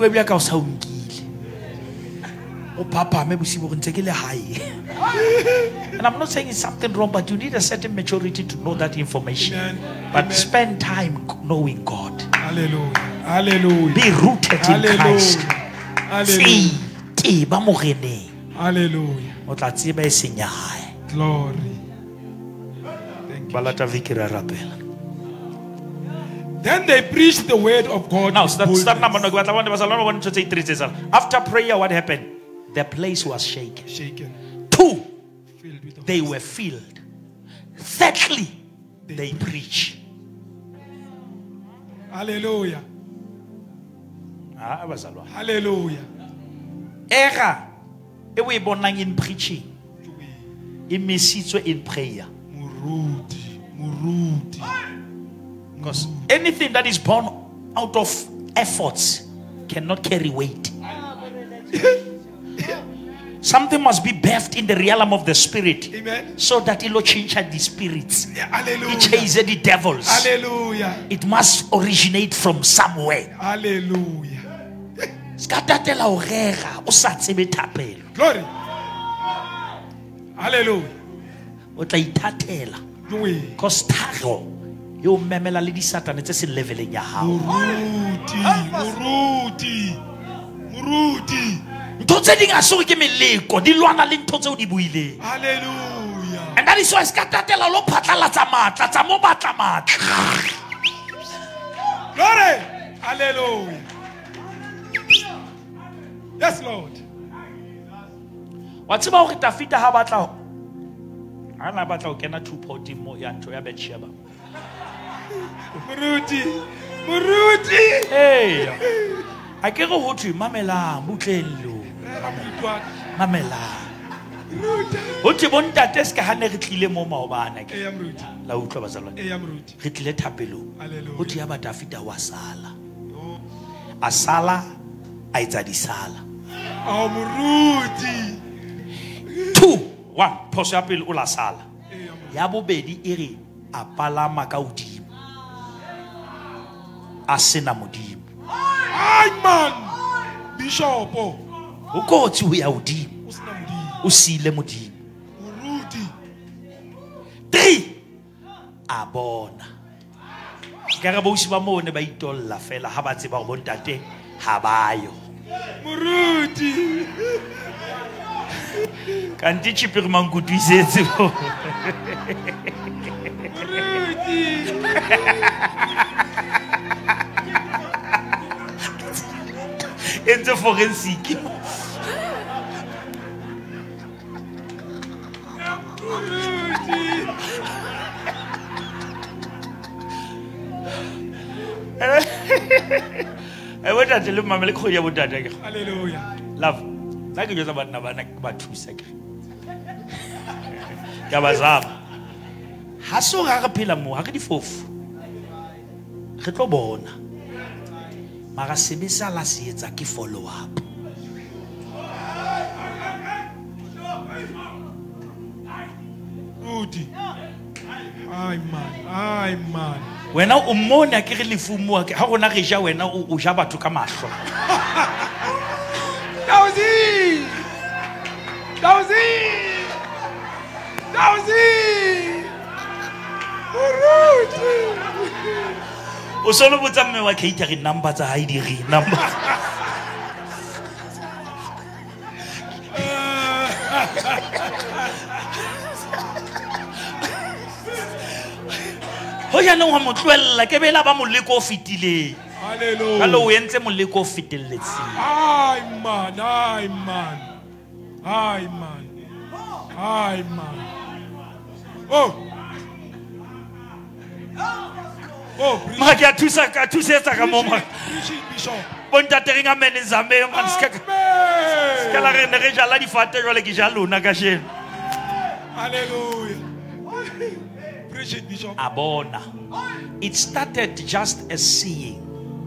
I'm not saying it's something wrong, but you need a certain maturity to know that information. Amen. But Amen. spend time knowing God. Hallelujah. Hallelujah. Be rooted Hallelujah. in Christ. Hallelujah. See, ba morene. Hallelujah. O tla tseba e senya hae. Glory. Thank you. Balata vikira rapela. Then they preached the word of God. Now, with start, start number boldness. no, one, two, three, three. After prayer, what happened? The place was shaken. Shaken. Two, Filled with the they Holy were filled. Thirdly, they preach. Hallelujah. Ah, Hallelujah. Era, we born in preaching. emisitswe in prayer. Muruti, Muruti. Because anything that is born out of efforts cannot carry weight. Something must be birthed in the realm of the spirit. Amen. So that it will change the spirits. Yeah, hallelujah. It chases the devils. Hallelujah. It must originate from somewhere. Hallelujah. Skatatela o rega o sa tsebe thapelo. Glory. Hallelujah. O tla ithatela. Glory. Because thago yo memela le di satane tse se leveleng ya hao. Muruti, Muruti, Muruti. Ntho tse ding a se ke meleko di lwana le ntho tse o di buileng. Hallelujah. And that is why skatatela lo phatlalatsa matla tsa mo batla matla. Glory. Hallelujah. Yes, Lord. Wa tseba hore Tafita ha batla ana batla o kena two pot mo ya ntho ya Betsheba. Muruti, Muruti. Hey. A ke go ho thwe mamela butlello. Mamela. Ho thwe bontate se ka hane re tlile mo maobana ke. Eya Muruti. La utlwa bazalwane. Eya Muruti. Re tlile thapelo. Hallelujah. Ho thwe ya ba Tafita wa sala. A sala a etsa di sala. Oh, Muruti. Two, one, phoso ya pele o la sala. Ya bobedi e re a palama ka hodimo. A sena modimo. Ay man. Bishop. O kotsi ho ya hodimo. Usina mudi. O sile modimo. Muruti. Three, a bona. Ka re bo ba mone ba itolla fela ha ba tseba go bontate ha bayo. Muruti. Kanti chipiri mangutwisetse bo. Muruti. Entse forensic. I went to tell my Malikoya would die. Hallelujah. Love. Like you just about Navana about two seconds. Gabazam. Haso Harapila mo, Hakadi Fof. Retobona. Marasibisa la sietaki follow up. Rudy. Ay man. Ay man. Wena o mona ke re lefumu ha gona re ja wena o ja batho ka mahlo. Dausi! Dausi! Dausi! Muruti! O solo botsa mme wa catering number tsa ha di re number. Ho ya no wa motlwella ke bela ba moleko o fitile. Hallelujah. Ka lo o entse moleko o fitelletseng. Ay man, ay man. Ay man. Ay man. Oh. Oh, Ma ke a thusa ka thusetsa ka mo ma. Bishop. Bontate re nga mene zame man ska Amen. ka la re ne re jala difate jwale ke ja lona ka sheno. Hallelujah. Preach it, Bishop. Abona. It started just as seeing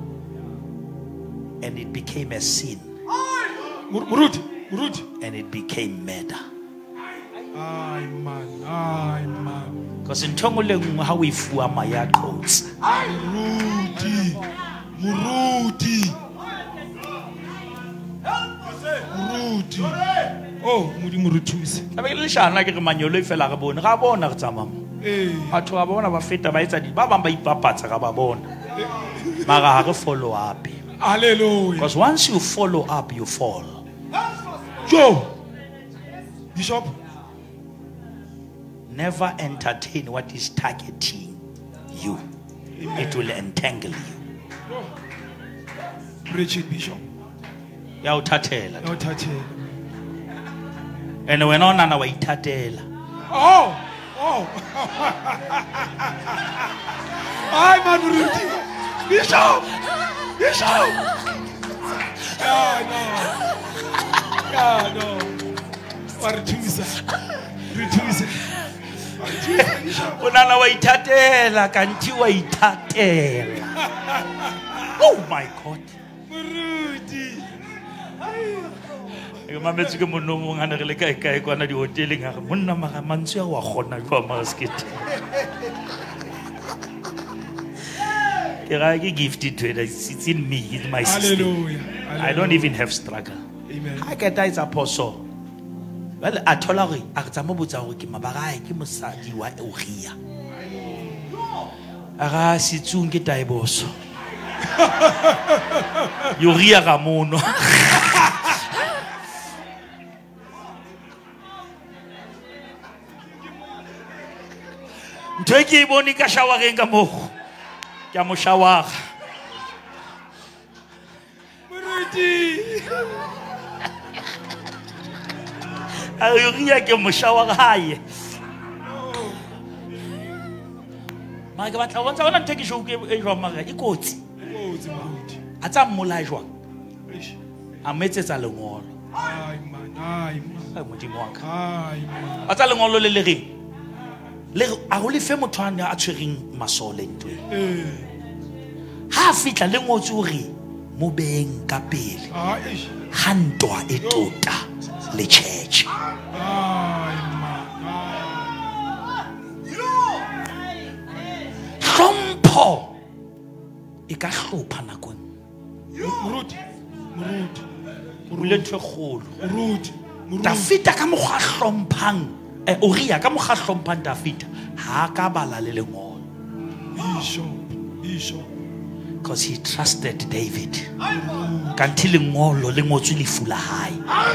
and it became a sin Muruti, Muruti. and it became murder. Ay man, ay man. Because in Tongoleng how we fua maya coats. Muruti, Muruti. Muruti. Oh, Muri Murutusi. Sabe le shana ke re manyolo e fela re bone ga bona re tsamama. Eh. Batho ba bona ba feta ba etsa di ba bang ba ipapatsa ga ba bona. Mara ha re follow up. Hallelujah. Because once you follow up you fall. Joe. Bishop. Never entertain what is targeting you. It will entangle you. Preach it, Bishop. Ya uthathela. No touch it. And when on na wa ithathela. Oh. Oh. Ay man, Muruti. Bishop. Bishop. Ah, no. Ah, no. What a Unana wa itatela kanti wa itatela. Oh my God. Ke mametse ke monno mong ana re le kae kae kwana di hoteleng ga monna maga mantsi a wa gona jwa maskete. Ke ga ke gifted to it. It's in me, it's my system. Hallelujah. I don't even have struggle. Amen. I get that it's apostle. Well, I told her, I got some about our Kimabarai, Kimusaki, wa Uria. Ara, si soon get I boss. Uria Ramono. Take Bonica showering a mo. Yamo shower. Uria ke mo shower high. Ma ke batla wantsa ona take show ke e jwa maga e kotsi. A tsa mmola jwa. A metsetsa lengolo. Ai man, ai man. Ka modimo wa ka. Ai man. A tsa lengolo le le reng. Le a go le fe motho a tshwereng masole ntwe. Eh. Ha fitla le ngotse o re mo beng ka pele. Ai. Ha ntwa e tota le church. Ai man. Hlompho e ka hlopha nakong. Muruti. Muruti. Murule ntwe kgolo. Muruti. Dafita ka mokgwa hlomphang. Eh, Uria ka mokgwa hlomphang Dafita ha ka bala le lengolo. Bishop. Bishop. Because he trusted David. Kanti lengolo le ngotswe lefu la hae.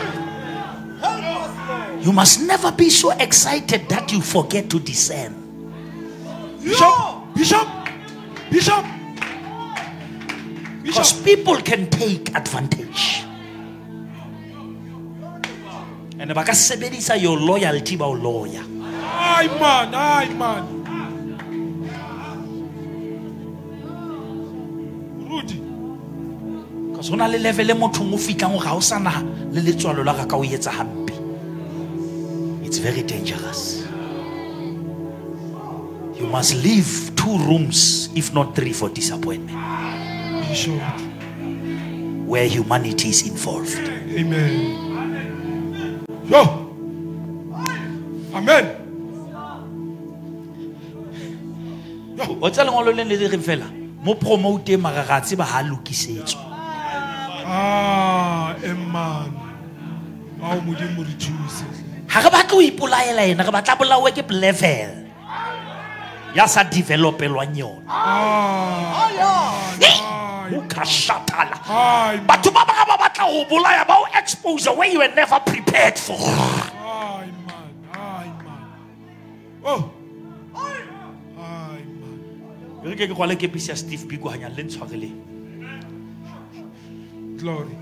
You must never be so excited that you forget to discern. Bishop. Bishop. Bishop. Because people can take advantage. And ba ka sebedisa your loyalty ba o lawyer. Ai man, ai man. Muruti. Because hona le level e motho mo fitlang ga o sana le letswalo la ga ka o etsa hampe. It's very dangerous. You must leave two rooms, if not three, for disappointment. Bishop. Where humanity is involved. Amen. Yo. Amen. O tsa lengolo le le re fela mo promote magagatsi ba ha lokisetso. Ah, Emman. How modimo re thuse. Ha re batla o ipolaela ena re batla bolawe ke level. Ya sa developelwang yona. Ah. O ka shatala. Ai. Batho ba ba ba batla ho bolaya ba o expose where you were never prepared for. Ai man, ai man. Oh. Ai man. Re ke ke kwale ke pisa Steve Biko hanya le ntshwarele. Glory.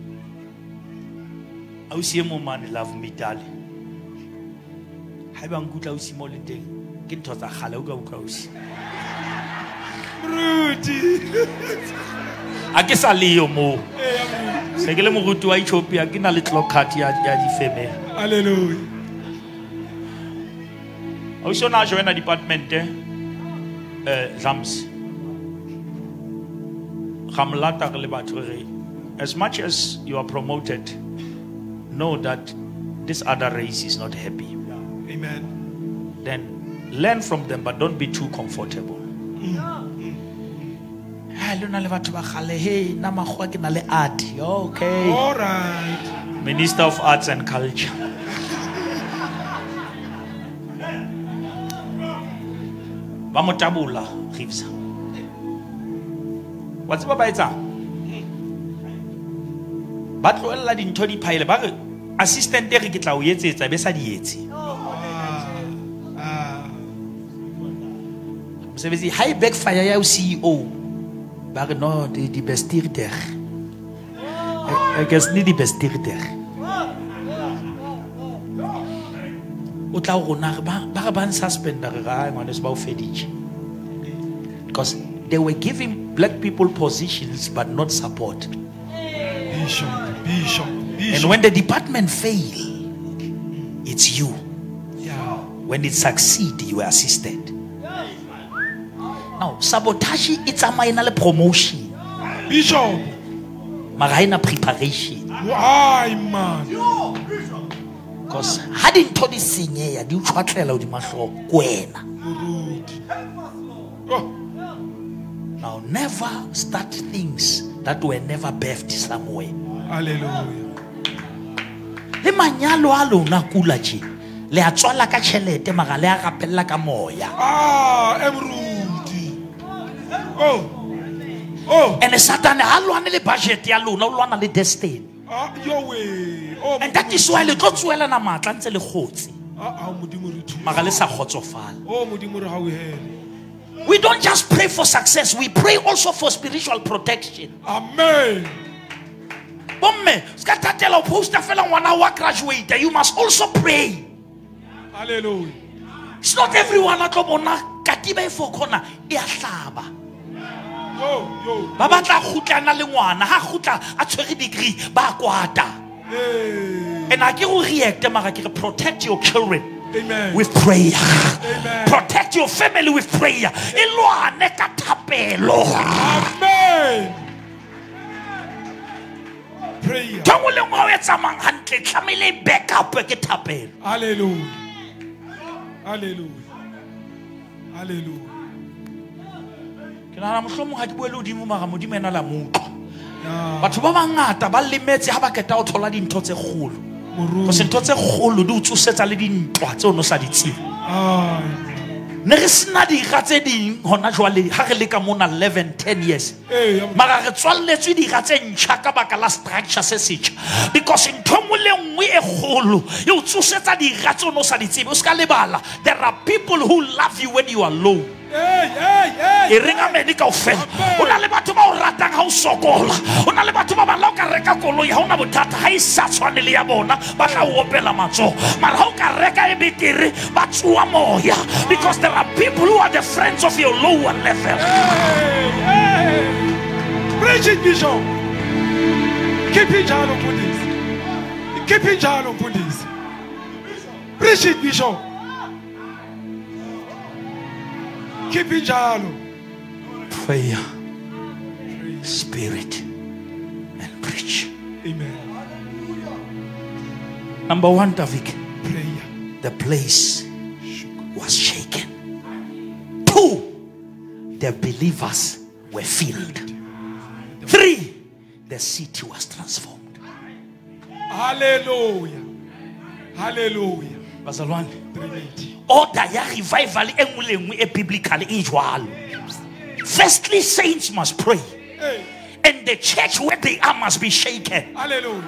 Au sie mo man love me darling. Ha ba ngutla o si mo le teng. Ke ntho tsa gale o ka o ka o si. Ruti. A ke sa le yo mo. Se ke le moruti wa Ethiopia ke na le clock card ya ya di female. Hallelujah. Au so na joina department eh Zams. Gamlata le batho re. As much as you are promoted, know that this other race is not happy. Amen. Then learn from them, but don't be too comfortable. Hey, okay. All right. Minister of Arts and Culture. Bamotabula, Rivsa. What's Baba? Batlo ella dintho di pile ba re assistant e re ke tla o etsetsa be sa di etse. Ah. Mosebetsi high backfire ya o C E O ba re no di di bestuurder. Ek is nie die bestuurder. O tla o rona ba ba ban suspender ga ngwana se ba o feditse. Because they were giving black people positions but not support. Bishop, Bishop, Bishop. And when the department fail, it's you. Yeah. When it succeeds, you are assisted. Now, sabotage, it's a minor promotion. Bishop. Marina preparation. Why, man? Because hadn't told this senior, you try to allow the masho kwena. Now, never start things that were never birthed somewhere. Hallelujah. Le manyalo a lona kula je. Le a tswala ka tšhelete mara le a rapella ka moya. Ah, Emrudi. Oh. Oh. And the Satan ha lwana le budget ya lona o lwana le destiny. Ah, your way. Oh. And that is why le tlo tswela na matla ntse le khotsi. Ah, ah, modimo re thusa. Mara le sa khotsofala. Oh, modimo re ha o hele. We don't just pray for success, we pray also for spiritual protection. Amen. Bomme, skatatela poster fela ngwana wa graduate, you must also pray. Hallelujah. It's not everyone at bona katiba for corner e a hlaba. Yo, yo. Ba batla khutlana le ngwana, ha khutla a tshwere degree ba kwata. Hey. And I can react, mara ke protect your children. Amen. With prayer. Amen. Protect your family with prayer. Ilwane ka thapelo. Amen. Prayer. Tangole mo etsa mang hantle tlamile back up ke thapelo. Hallelujah. Hallelujah. Hallelujah. Ke nana mohlomong ha ke bue le hodimo mara modimo ena la motho. Yeah. Batho ba bangata ba lemetse ha ba keta ho thola dintho tse kgolo. Go se ntho tse kgolo di utsusetsa le dintwa tse ono sa di tsebe. Ah. Ne re sina di ga tse ding hona jwale ha re le ka mona eleven ten years. Hey, Mara re tswalletswe di ga tse ntjha ka baka la structure se setjha. Because ntho mo le nngwe e kgolo e utsusetsa di ga tse ono sa di tsebe. O ska lebala, there are people who love you when you are low. Hey, hey, hey. E ringa meni ka ofela. Ona le batho ba o ratang ha o sokola. Ona le batho ba ba la ka reka koloi ha ona bothata ha e sa tshwane le ya bona ba tla o opela matso. Mara ha o ka reka e betere ba tsua moya, because there are people who are the friends of your lower level. Hey, hey. Preach it, Bishop. Keep it down on this. Keep it down on this. Preach it, Bishop. Keep it down. Prayer, spirit, and preach. Amen. Number one, Davik, Prayer. the place was shaken. Two, the believers were filled. Three, the city was transformed. Hallelujah. Hallelujah. Bazalwane, Trinity. order ya revival engwe le engwe e biblical e jwalo. Firstly, saints must pray. Hey. And the church where they are must be shaken. Hallelujah.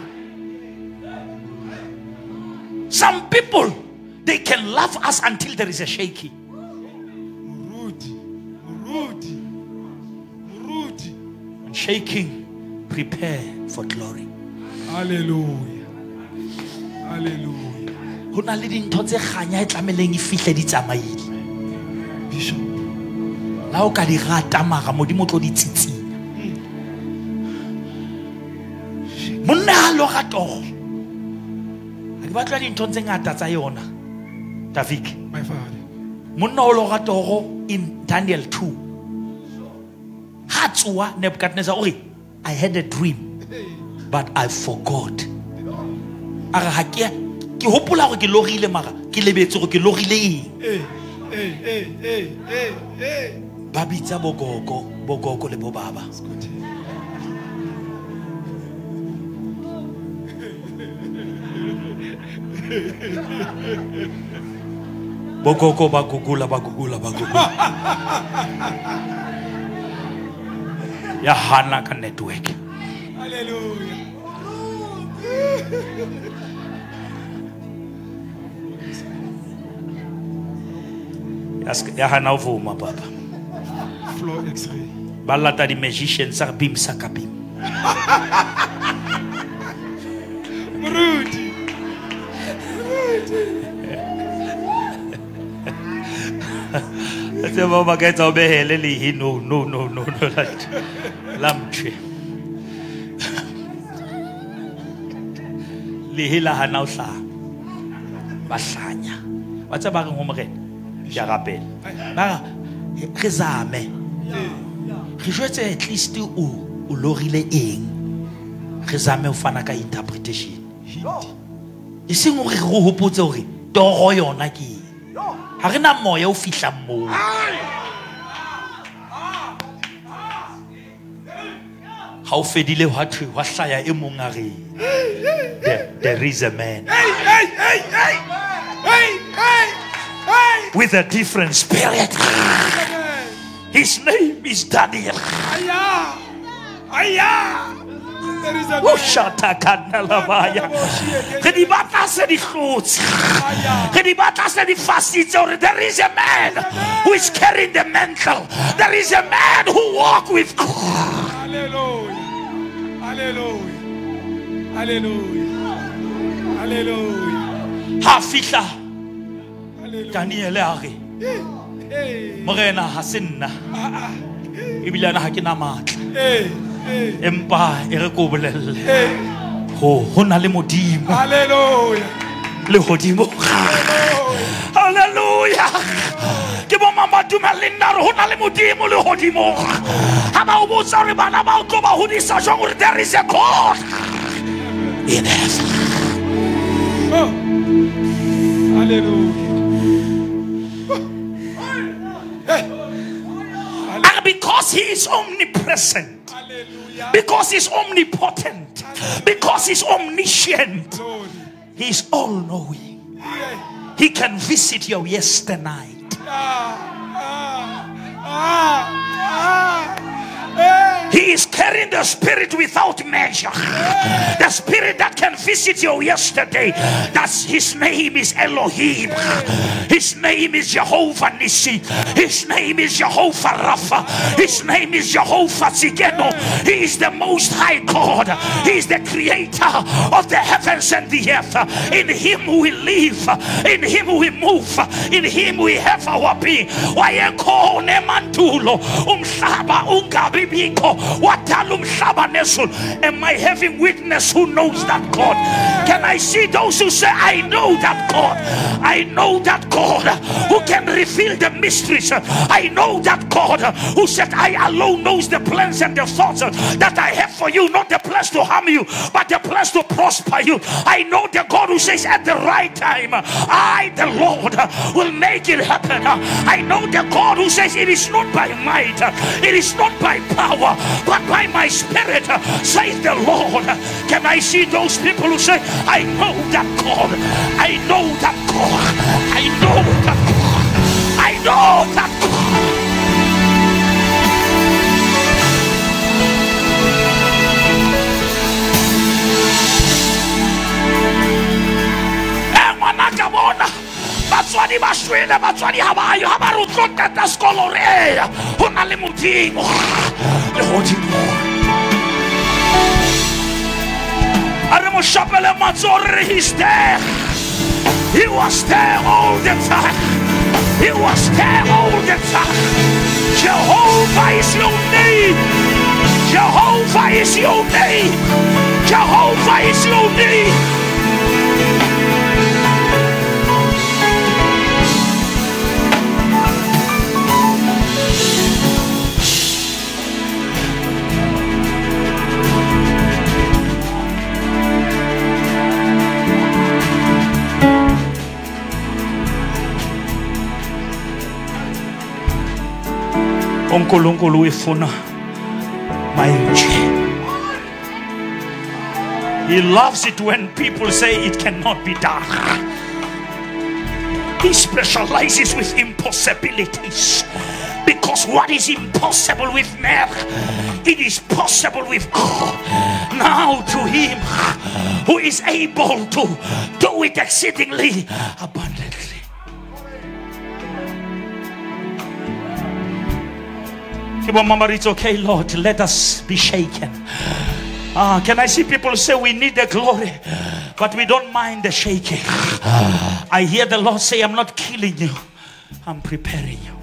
Some people, they can love us until there is a shaking. Murudi. Murudi. Murudi. And shaking, prepare for glory. Hallelujah. Hallelujah. Hona le dintho tse kganya e tlameleng e fihle di tsamaile. Bishop. La o ka di rata mara modimo tlo di tsitsina. Monna ha lo gato. Ha ke batla dintho tse ngata tsa yona. Davik. My father. Monna o lo gato in Daniel two. Ha tswa Nebuchadnezzar o re, I had a dream but I forgot. Ara ha ke ke hopola gore ke logile mara ke lebetse gore ke logile eng. Hey, hey, hey, hey, hey, hey. Ba bitsa bogogo, bogogo le bo baba. Bogogo ba gugula ba gugula ba gugula. Ya hana ka network. Hallelujah. Ya hana uvuma baba. Floor X-ray. Balata di magician sa bim sa kabim. Murudi. Ate mama ka etsa o behele le no no no no no lamche. Le hila hana o hla. Ba hlanya. What's about Homeren? Yarabel. Rezame. Rezame at least to Ulorile ing. Rezame Ufanaka interpretation. You see, who puts ori, Doroyo Naki. Harina Moyo Fishamo. How Fedile Hatri, Washaya Emungari. There is a man. Hey, hey, hey, hey, hey, hey, hey. With a different spirit. His name is Daniel. Aya, aya. There is a man. Ushata Kanalabaya. Kedibata said the fruits. Kedibata said the facets. There is a man who is carrying the mantle. There is a man who walks with God. Hallelujah. Hallelujah. Hallelujah. Hallelujah. Hafitla. Daniel Ari. Morena Hasinna. Ibilana Hakinama. Empa Erekobelel. Oh, Honale Modimo. Hallelujah. Le Hodimo. Hallelujah. Kibo mama dumalinda Honale Modimo le Hodimo. Haba ubo sorry bana ba ko ba hudi sa jong there is a God in heaven. Oh. Hallelujah. And because he is omnipresent, Hallelujah. because he's omnipotent, because he's omniscient, Lord. he is all-knowing. Yeah. He can visit your yesternight. Ah, ah, ah, ah. He is carrying the spirit without measure. The spirit that can visit you yesterday. That's his name is Elohim. His name is Jehovah Nissi. His name is Jehovah Rapha. His name is Jehovah Zigeno. He is the most high God. He is the creator of the heavens and the earth. In him we live. In him we move. In him we have our being. Wayeko nemantulo umhlaba ungabibiko. Am I having witness who knows that God? Can I see those who say, I know that God? I know that God who can reveal the mysteries. I know that God who said, I alone knows the plans and the thoughts that I have for you, not the plans to harm you, but the plans to prosper you. I know the God who says at the right time, I, the Lord, will make it happen. I know the God who says it is not by might, it is not by power, but by my spirit, says the Lord. Can I see those people who say, I know that God, I know that God, I know that God, I know that God. Batswadi ba shwele batswadi ha ba yo ha ba rutlota ta skolorea hona le modimo le hodimo are mo shapele matsore. He's there. He was there all the time. He was there all the time. Jehovah is your name. Jehovah is your name. Jehovah is your name. uNkulunkulu ufuna mayinje. He loves it when people say it cannot be done. He specializes with impossibilities, because what is impossible with man, it is possible with God. Now to him who is able to do it exceedingly abundantly. It's okay, Lord, let us be shaken. Uh, can I see people say we need the glory, but we don't mind the shaking? I hear the Lord say, I'm not killing you, I'm preparing you.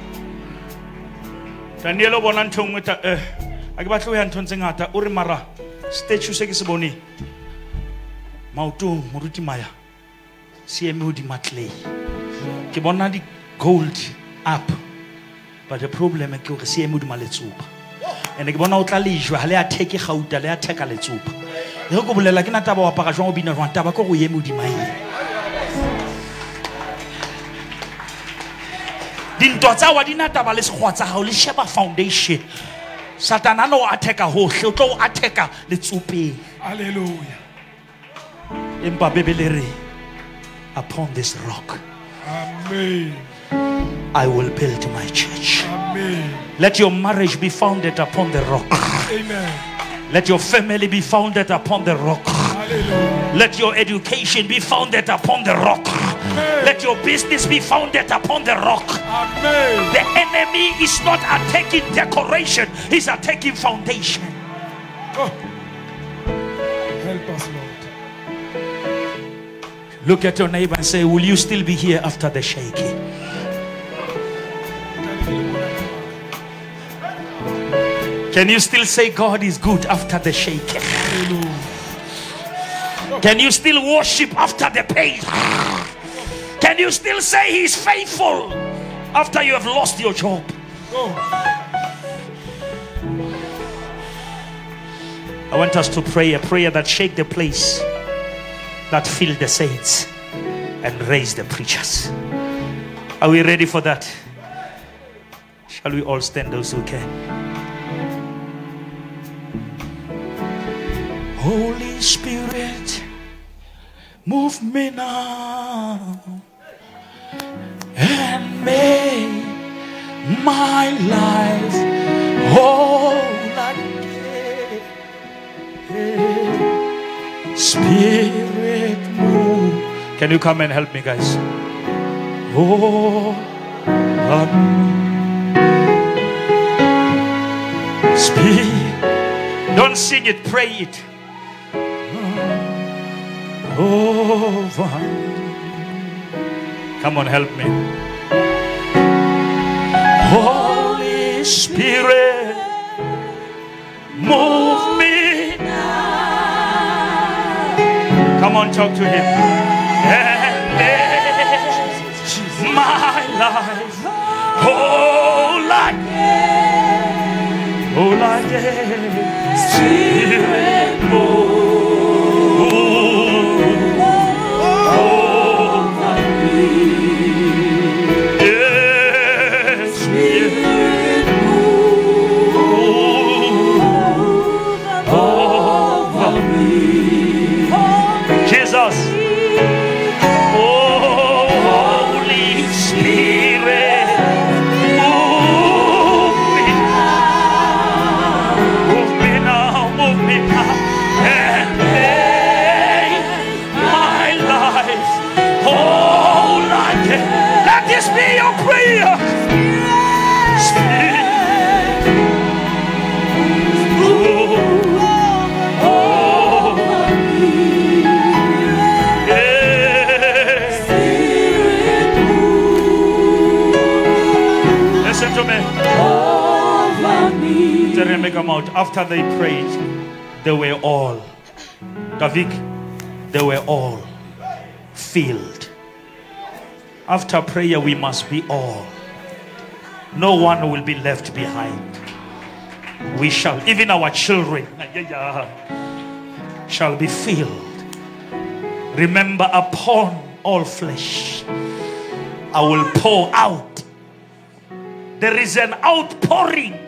Daniel bonanthong eta eh a ke batlo ya ntho tse ngata o re mara statue se ke se bone maotong moruti maya se eme ho di matlei Ke bona di gold up. But the problem is ke se emo di maletsopa. And ke bona o tla lejwa le a take gauta le a theka letsopa. Re go bolela ke na taba wa para jwa o bina jwa taba ko go yemo di mai. Dintwa tsa wa di na taba le segwa tsa ga o le sheba foundation. Satana no attack a hohle o tlo attack letsope. Hallelujah. Empa bebelere upon this rock. Amen. I will build my church. Amen. Let your marriage be founded upon the rock. Amen. Let your family be founded upon the rock. Hallelujah. Let your education be founded upon the rock. Amen. Let your business be founded upon the rock. Amen. The enemy is not attacking decoration, he's attacking foundation. Oh. Help us, Lord. Look at your neighbor and say, will you still be here after the shaking? Can you still say God is good after the shaking? Can you still worship after the pain? Can you still say He's faithful after you have lost your job? I want us to pray a prayer that shake the place, that fill the saints and raise the preachers. Are we ready for that? Shall we all stand, those who can? Holy Spirit, move me now and make my life whole again. Spirit, move. Can you come and help me, guys? Oh, Spirit. Don't sing it, pray it. Oh, come on, help me. Holy Spirit, move me now. Come on, talk to Him. And make my life whole again. Whole again. Spirit, move. After they prayed, they were all, Davik, they were all filled. After prayer, we must be all. No one will be left behind. We shall, even our children, shall be filled. Remember, upon all flesh, I will pour out. There is an outpouring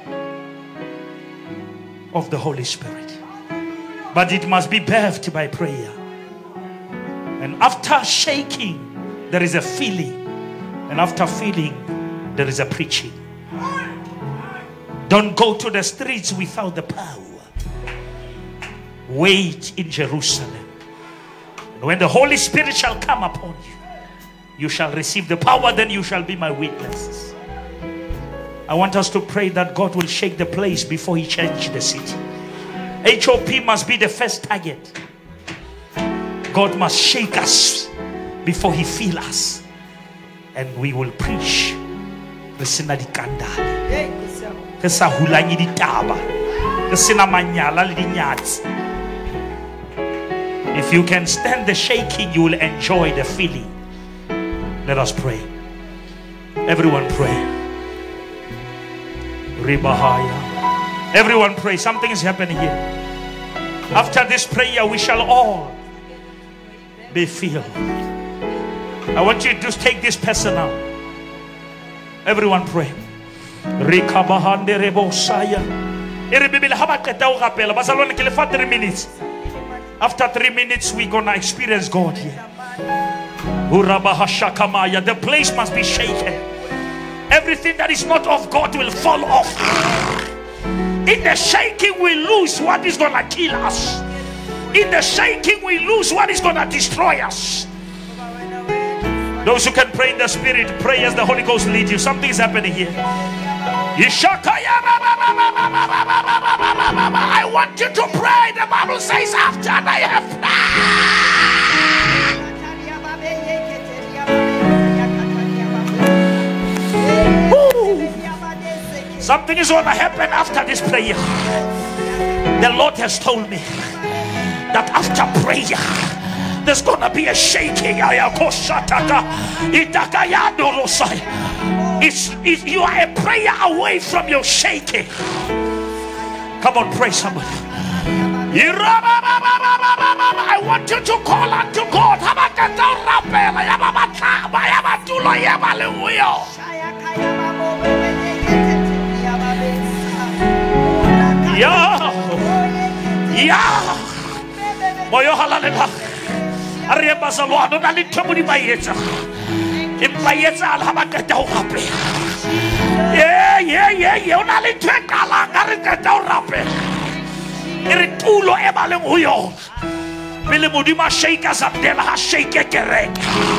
of the Holy Spirit, but it must be birthed by prayer. And after shaking, there is a feeling, and after feeling, there is a preaching. Don't go to the streets without the power. Wait in Jerusalem, and when the Holy Spirit shall come upon you, you shall receive the power, then you shall be my witnesses. I want us to pray that God will shake the place before He changes the city. H O P must be the first target. God must shake us before He fills us, and we will preach. If you can stand the shaking, you will enjoy the feeling. Let us pray. Everyone pray. Ribahaya. Everyone pray. Something is happening here. After this prayer, we shall all be filled. I want you to just take this person now. Everyone pray. Rikabahande rebosaya. Three minutes. After three minutes, we're gonna experience God here. The place must be shaken. Everything that is not of God will fall off. In the shaking, we lose what is gonna kill us. In the shaking, we lose what is gonna destroy us. Those who can pray in the spirit, pray as the Holy Ghost leads you. Something is happening here. I want you to pray. The Bible says, after I have prayed. Something is going to happen after this prayer. The Lord has told me that after prayer, there's going to be a shaking. It's, it's, you are a prayer away from your shaking. Come on, pray somebody. I want you to call unto God. Yeah. Yeah. Moyo halalela. Arriba salwano na litomuni bayetsa. Imbayetsa alhamaka tawrape. Yeah, yeah, yeah, yeah. Una litweka la garika tawrape. Iritulo ebaleng huyo. Bile mudima shake us up there. Shake kerek.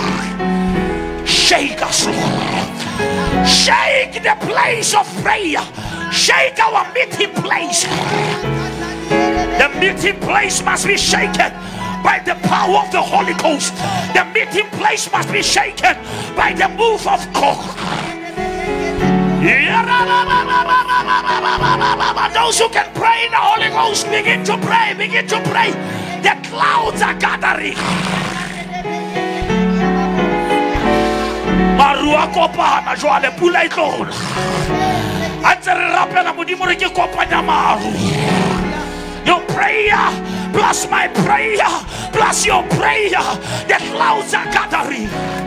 Shake us, Lord. Shake the place of prayer. Shake our meeting place. The meeting place must be shaken by the power of the Holy Ghost. The meeting place must be shaken by the move of God. Those who can pray in the Holy Ghost, begin to pray, begin to pray. The clouds are gathering. Marua kopa na joale pula itlona. Antsere rapela modimo re ke kopanya maru. Your prayer plus my prayer plus your prayer, the clouds are gathering.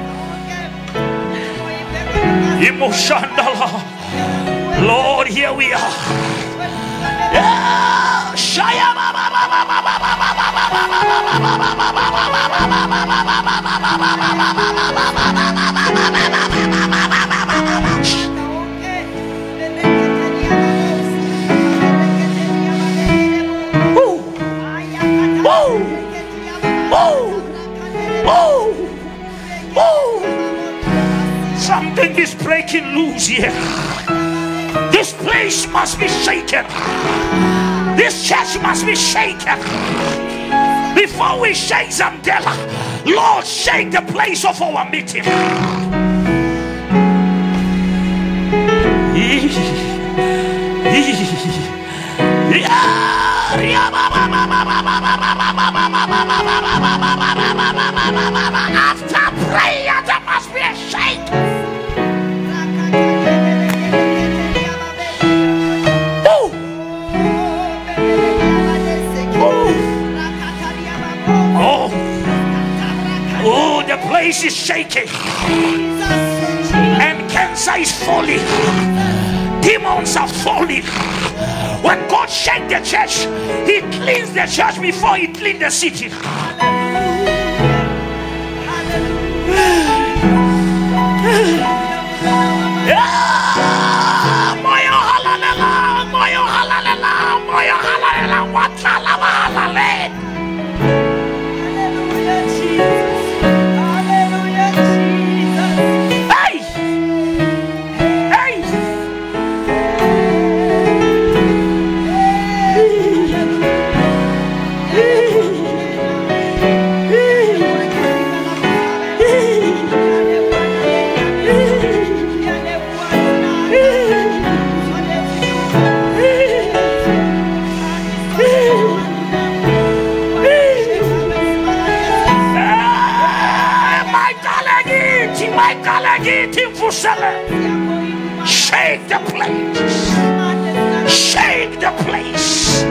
Imoshandala. Lord, here we are. Yeah. Shaya baba baba baba baba something is breaking loose here. This place must be shaken. This church must be shaken. Before we shake Zamdela, Lord, shake the place of our meeting. After prayer, there must be a shake. Oh, the place is shaking, and cancer is falling, demons are falling. When God shakes the church, He cleans the church before He cleans the city. Moyo halalela, moyo halalela, moyo halalela, watala halale. Shake the place. Shake the place.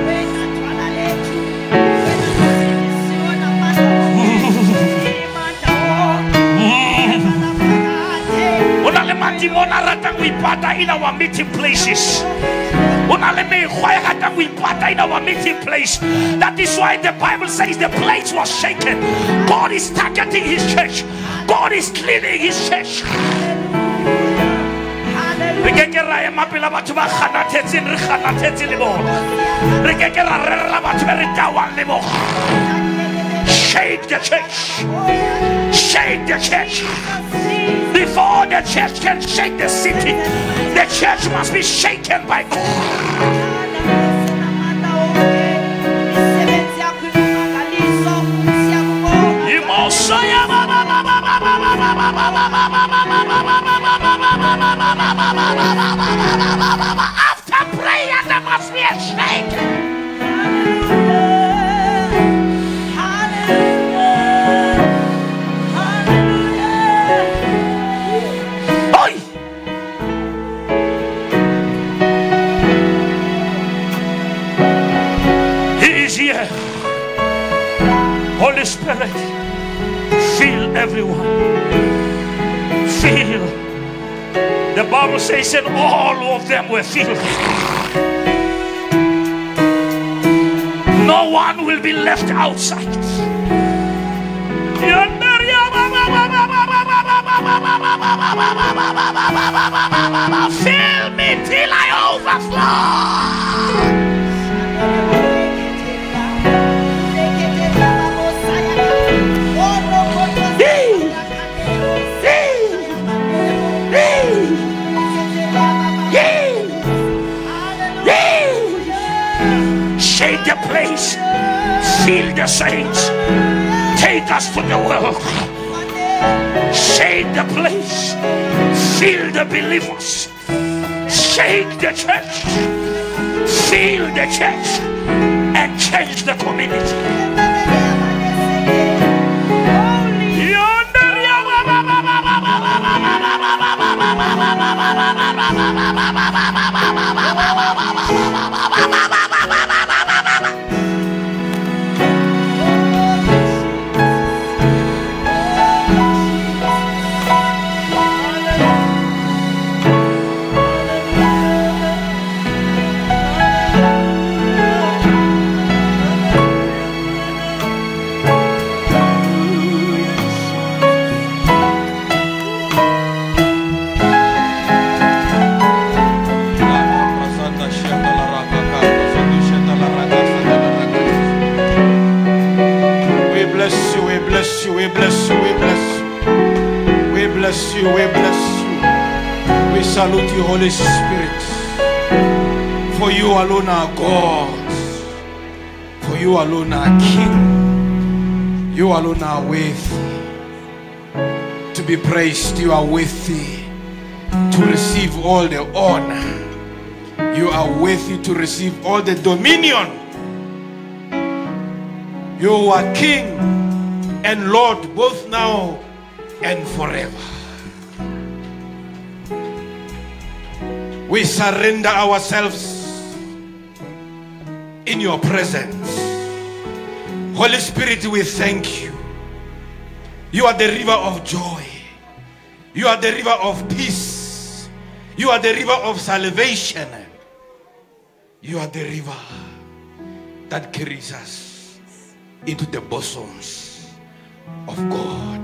We partner in our meeting places. In our meeting place. That is why the Bible says the place was shaken. God is targeting his church. God is cleaning his church. Shake the church. Shake the church. Before the church can shake the city, the church must be shaken by God. After prayer, there must be a shake. Holy Spirit, fill everyone. Fill. The Bible says that all of them were filled. No one will be left outside. Fill me till I overflow. Shake the place, fill the saints, take us to the world. Shake the place, fill the believers, shake the church, fill the church, and change the community. We bless you, we bless you, we bless you, we bless you. We salute you, Holy Spirit. For you alone are God. For you alone are King. You alone are worthy to be praised. You are worthy to receive all the honor. You are worthy to receive all the dominion. You are King and Lord, both now and forever. We surrender ourselves in your presence. Holy Spirit, we thank you. You are the river of joy. You are the river of peace. You are the river of salvation. You are the river that carries us into the bosoms of God.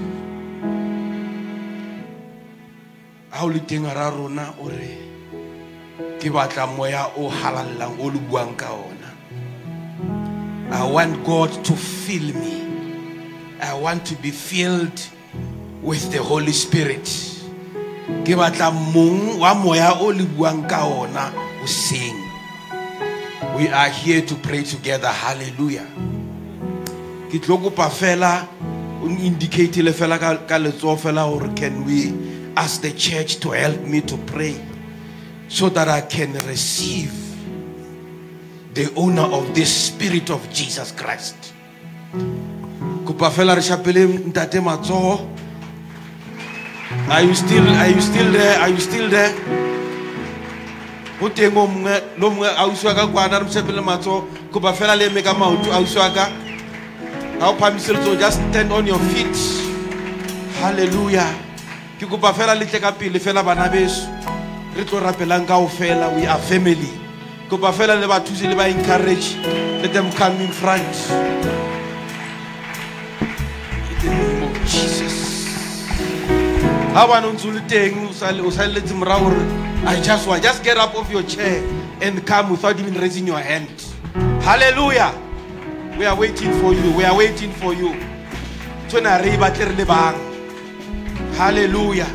Auliting ararona ore ke batla moya o halalang o lubuang ka ona. I want God to fill me. I want to be filled with the Holy Spirit. Ke batla mong wa moya o lubuang ka ona o sing. We are here to pray together. Hallelujah. Ke tlogo pa fela indicate le fela ka letso fela or can we ask the church to help me to pray so that I can receive the honor of this Spirit of Jesus Christ. Kupa fela re shapele ntate matso Are you still, are you still there? Are you still there? Just stand on your feet. Hallelujah. We are family. Encourage. Let them come in front. In the name of Jesus. I just want, just get up off your chair and come without even raising your hand. Hallelujah. We are waiting for you. We are waiting for you. Hallelujah.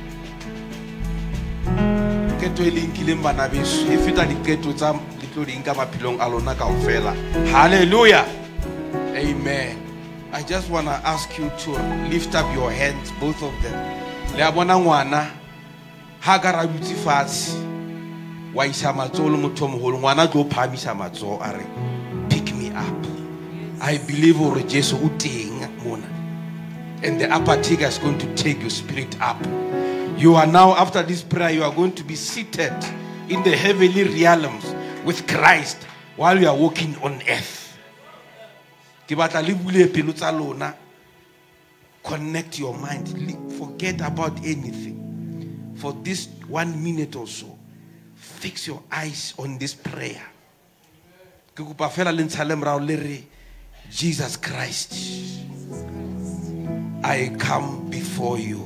Hallelujah. Amen. I just want to ask you to lift up your hands, both of them. Hagara buti fats. Why samazo mutom hol wana do pami samazo are. Pick me up. I believe or Jesus uting mona. And the upper tiger is going to take your spirit up. You are now, after this prayer, you are going to be seated in the heavenly realms with Christ while you are walking on earth. Connect your mind. Forget about anything. For this one minute or so, fix your eyes on this prayer. Jesus Christ, I come before you.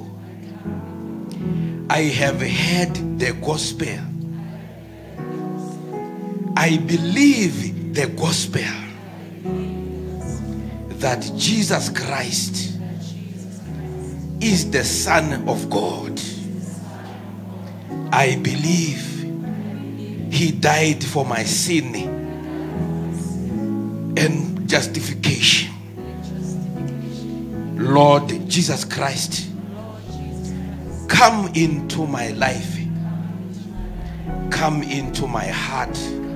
I have heard the gospel. I believe the gospel that Jesus Christ is the Son of God. I believe he died for my sin and justification. Lord Jesus Christ, come into my life. Come into my heart.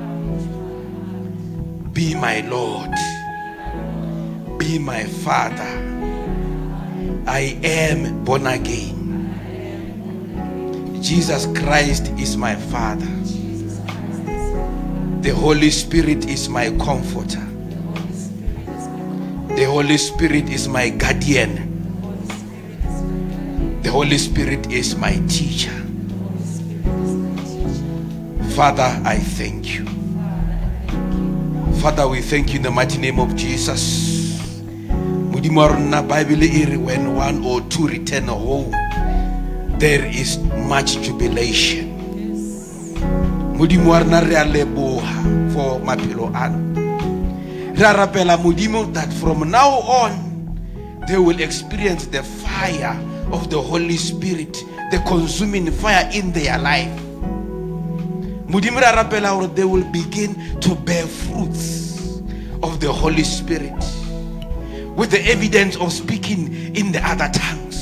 Be my Lord. Be my Father. I am born again. Jesus Christ is my Father. The Holy Spirit is my comforter. The Holy Spirit is my guardian. The Holy Spirit is my teacher. Father, I thank you. Father, we thank you in the mighty name of Jesus. When one or two return home, there is much jubilation. For my pillow that from now on they will experience the fire of the Holy Spirit, the consuming fire in their life. They will begin to bear fruits of the Holy Spirit with the evidence of speaking in the other tongues.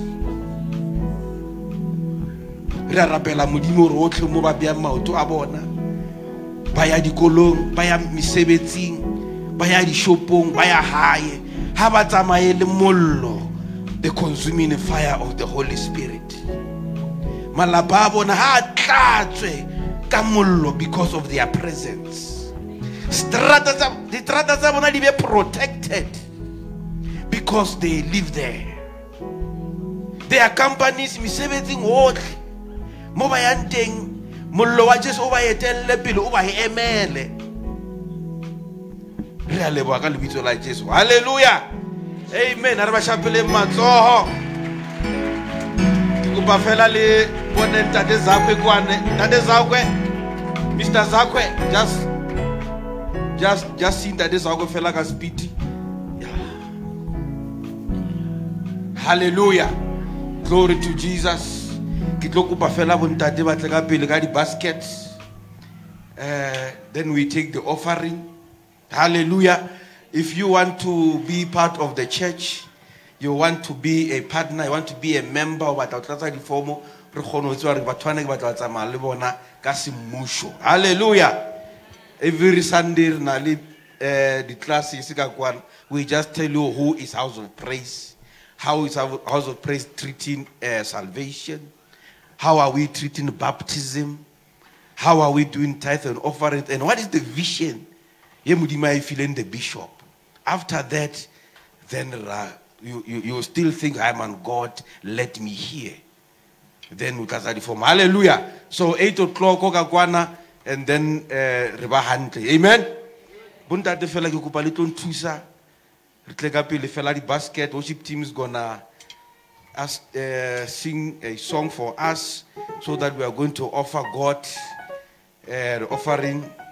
Baya dikolong, baya misebetsing, baya dishopong, baya hae, haba tsamaye le mollo, the consuming fire of the Holy Spirit. Malapa a bona ha tlatswe ka mollo because of their presence. Strata tsa di strata tsa bona di be protected because they live there. Their companies misebetsing hohle mo ba yang teng. Mollo wa Jesu o ba etelle pele o ba emele. Re a leboha ka lebitso la Jesu. Hallelujah. Amen. Re ba shapele matsoho. Ke kopa fela le bone ntate Zakwe kwane. Ntate Zakwe, Mister Zakwe, just just just see ntate Zakwe fela ka speed. Hallelujah. Glory to Jesus. Baskets. Uh, then we take the offering. Hallelujah. If you want to be part of the church, you want to be a partner, you want to be a member of hallelujah. Every Sunday uh, the class is we just tell you who is House of Praise. How is our house of praise treating uh, salvation? How are we treating baptism? How are we doing tithe and offering? And what is the vision? Yemudima feeling the bishop. After that, then uh, you, you, you still think I'm on God, let me hear. Then we can start from hallelujah. So eight o'clock, Kokakwana, and then Reba Hante. Amen. Bunta de fela kupa little tusa. Retlekapi le fela di basket. Worship team is gonna ask, uh, sing a song for us so that we are going to offer God uh, the offering.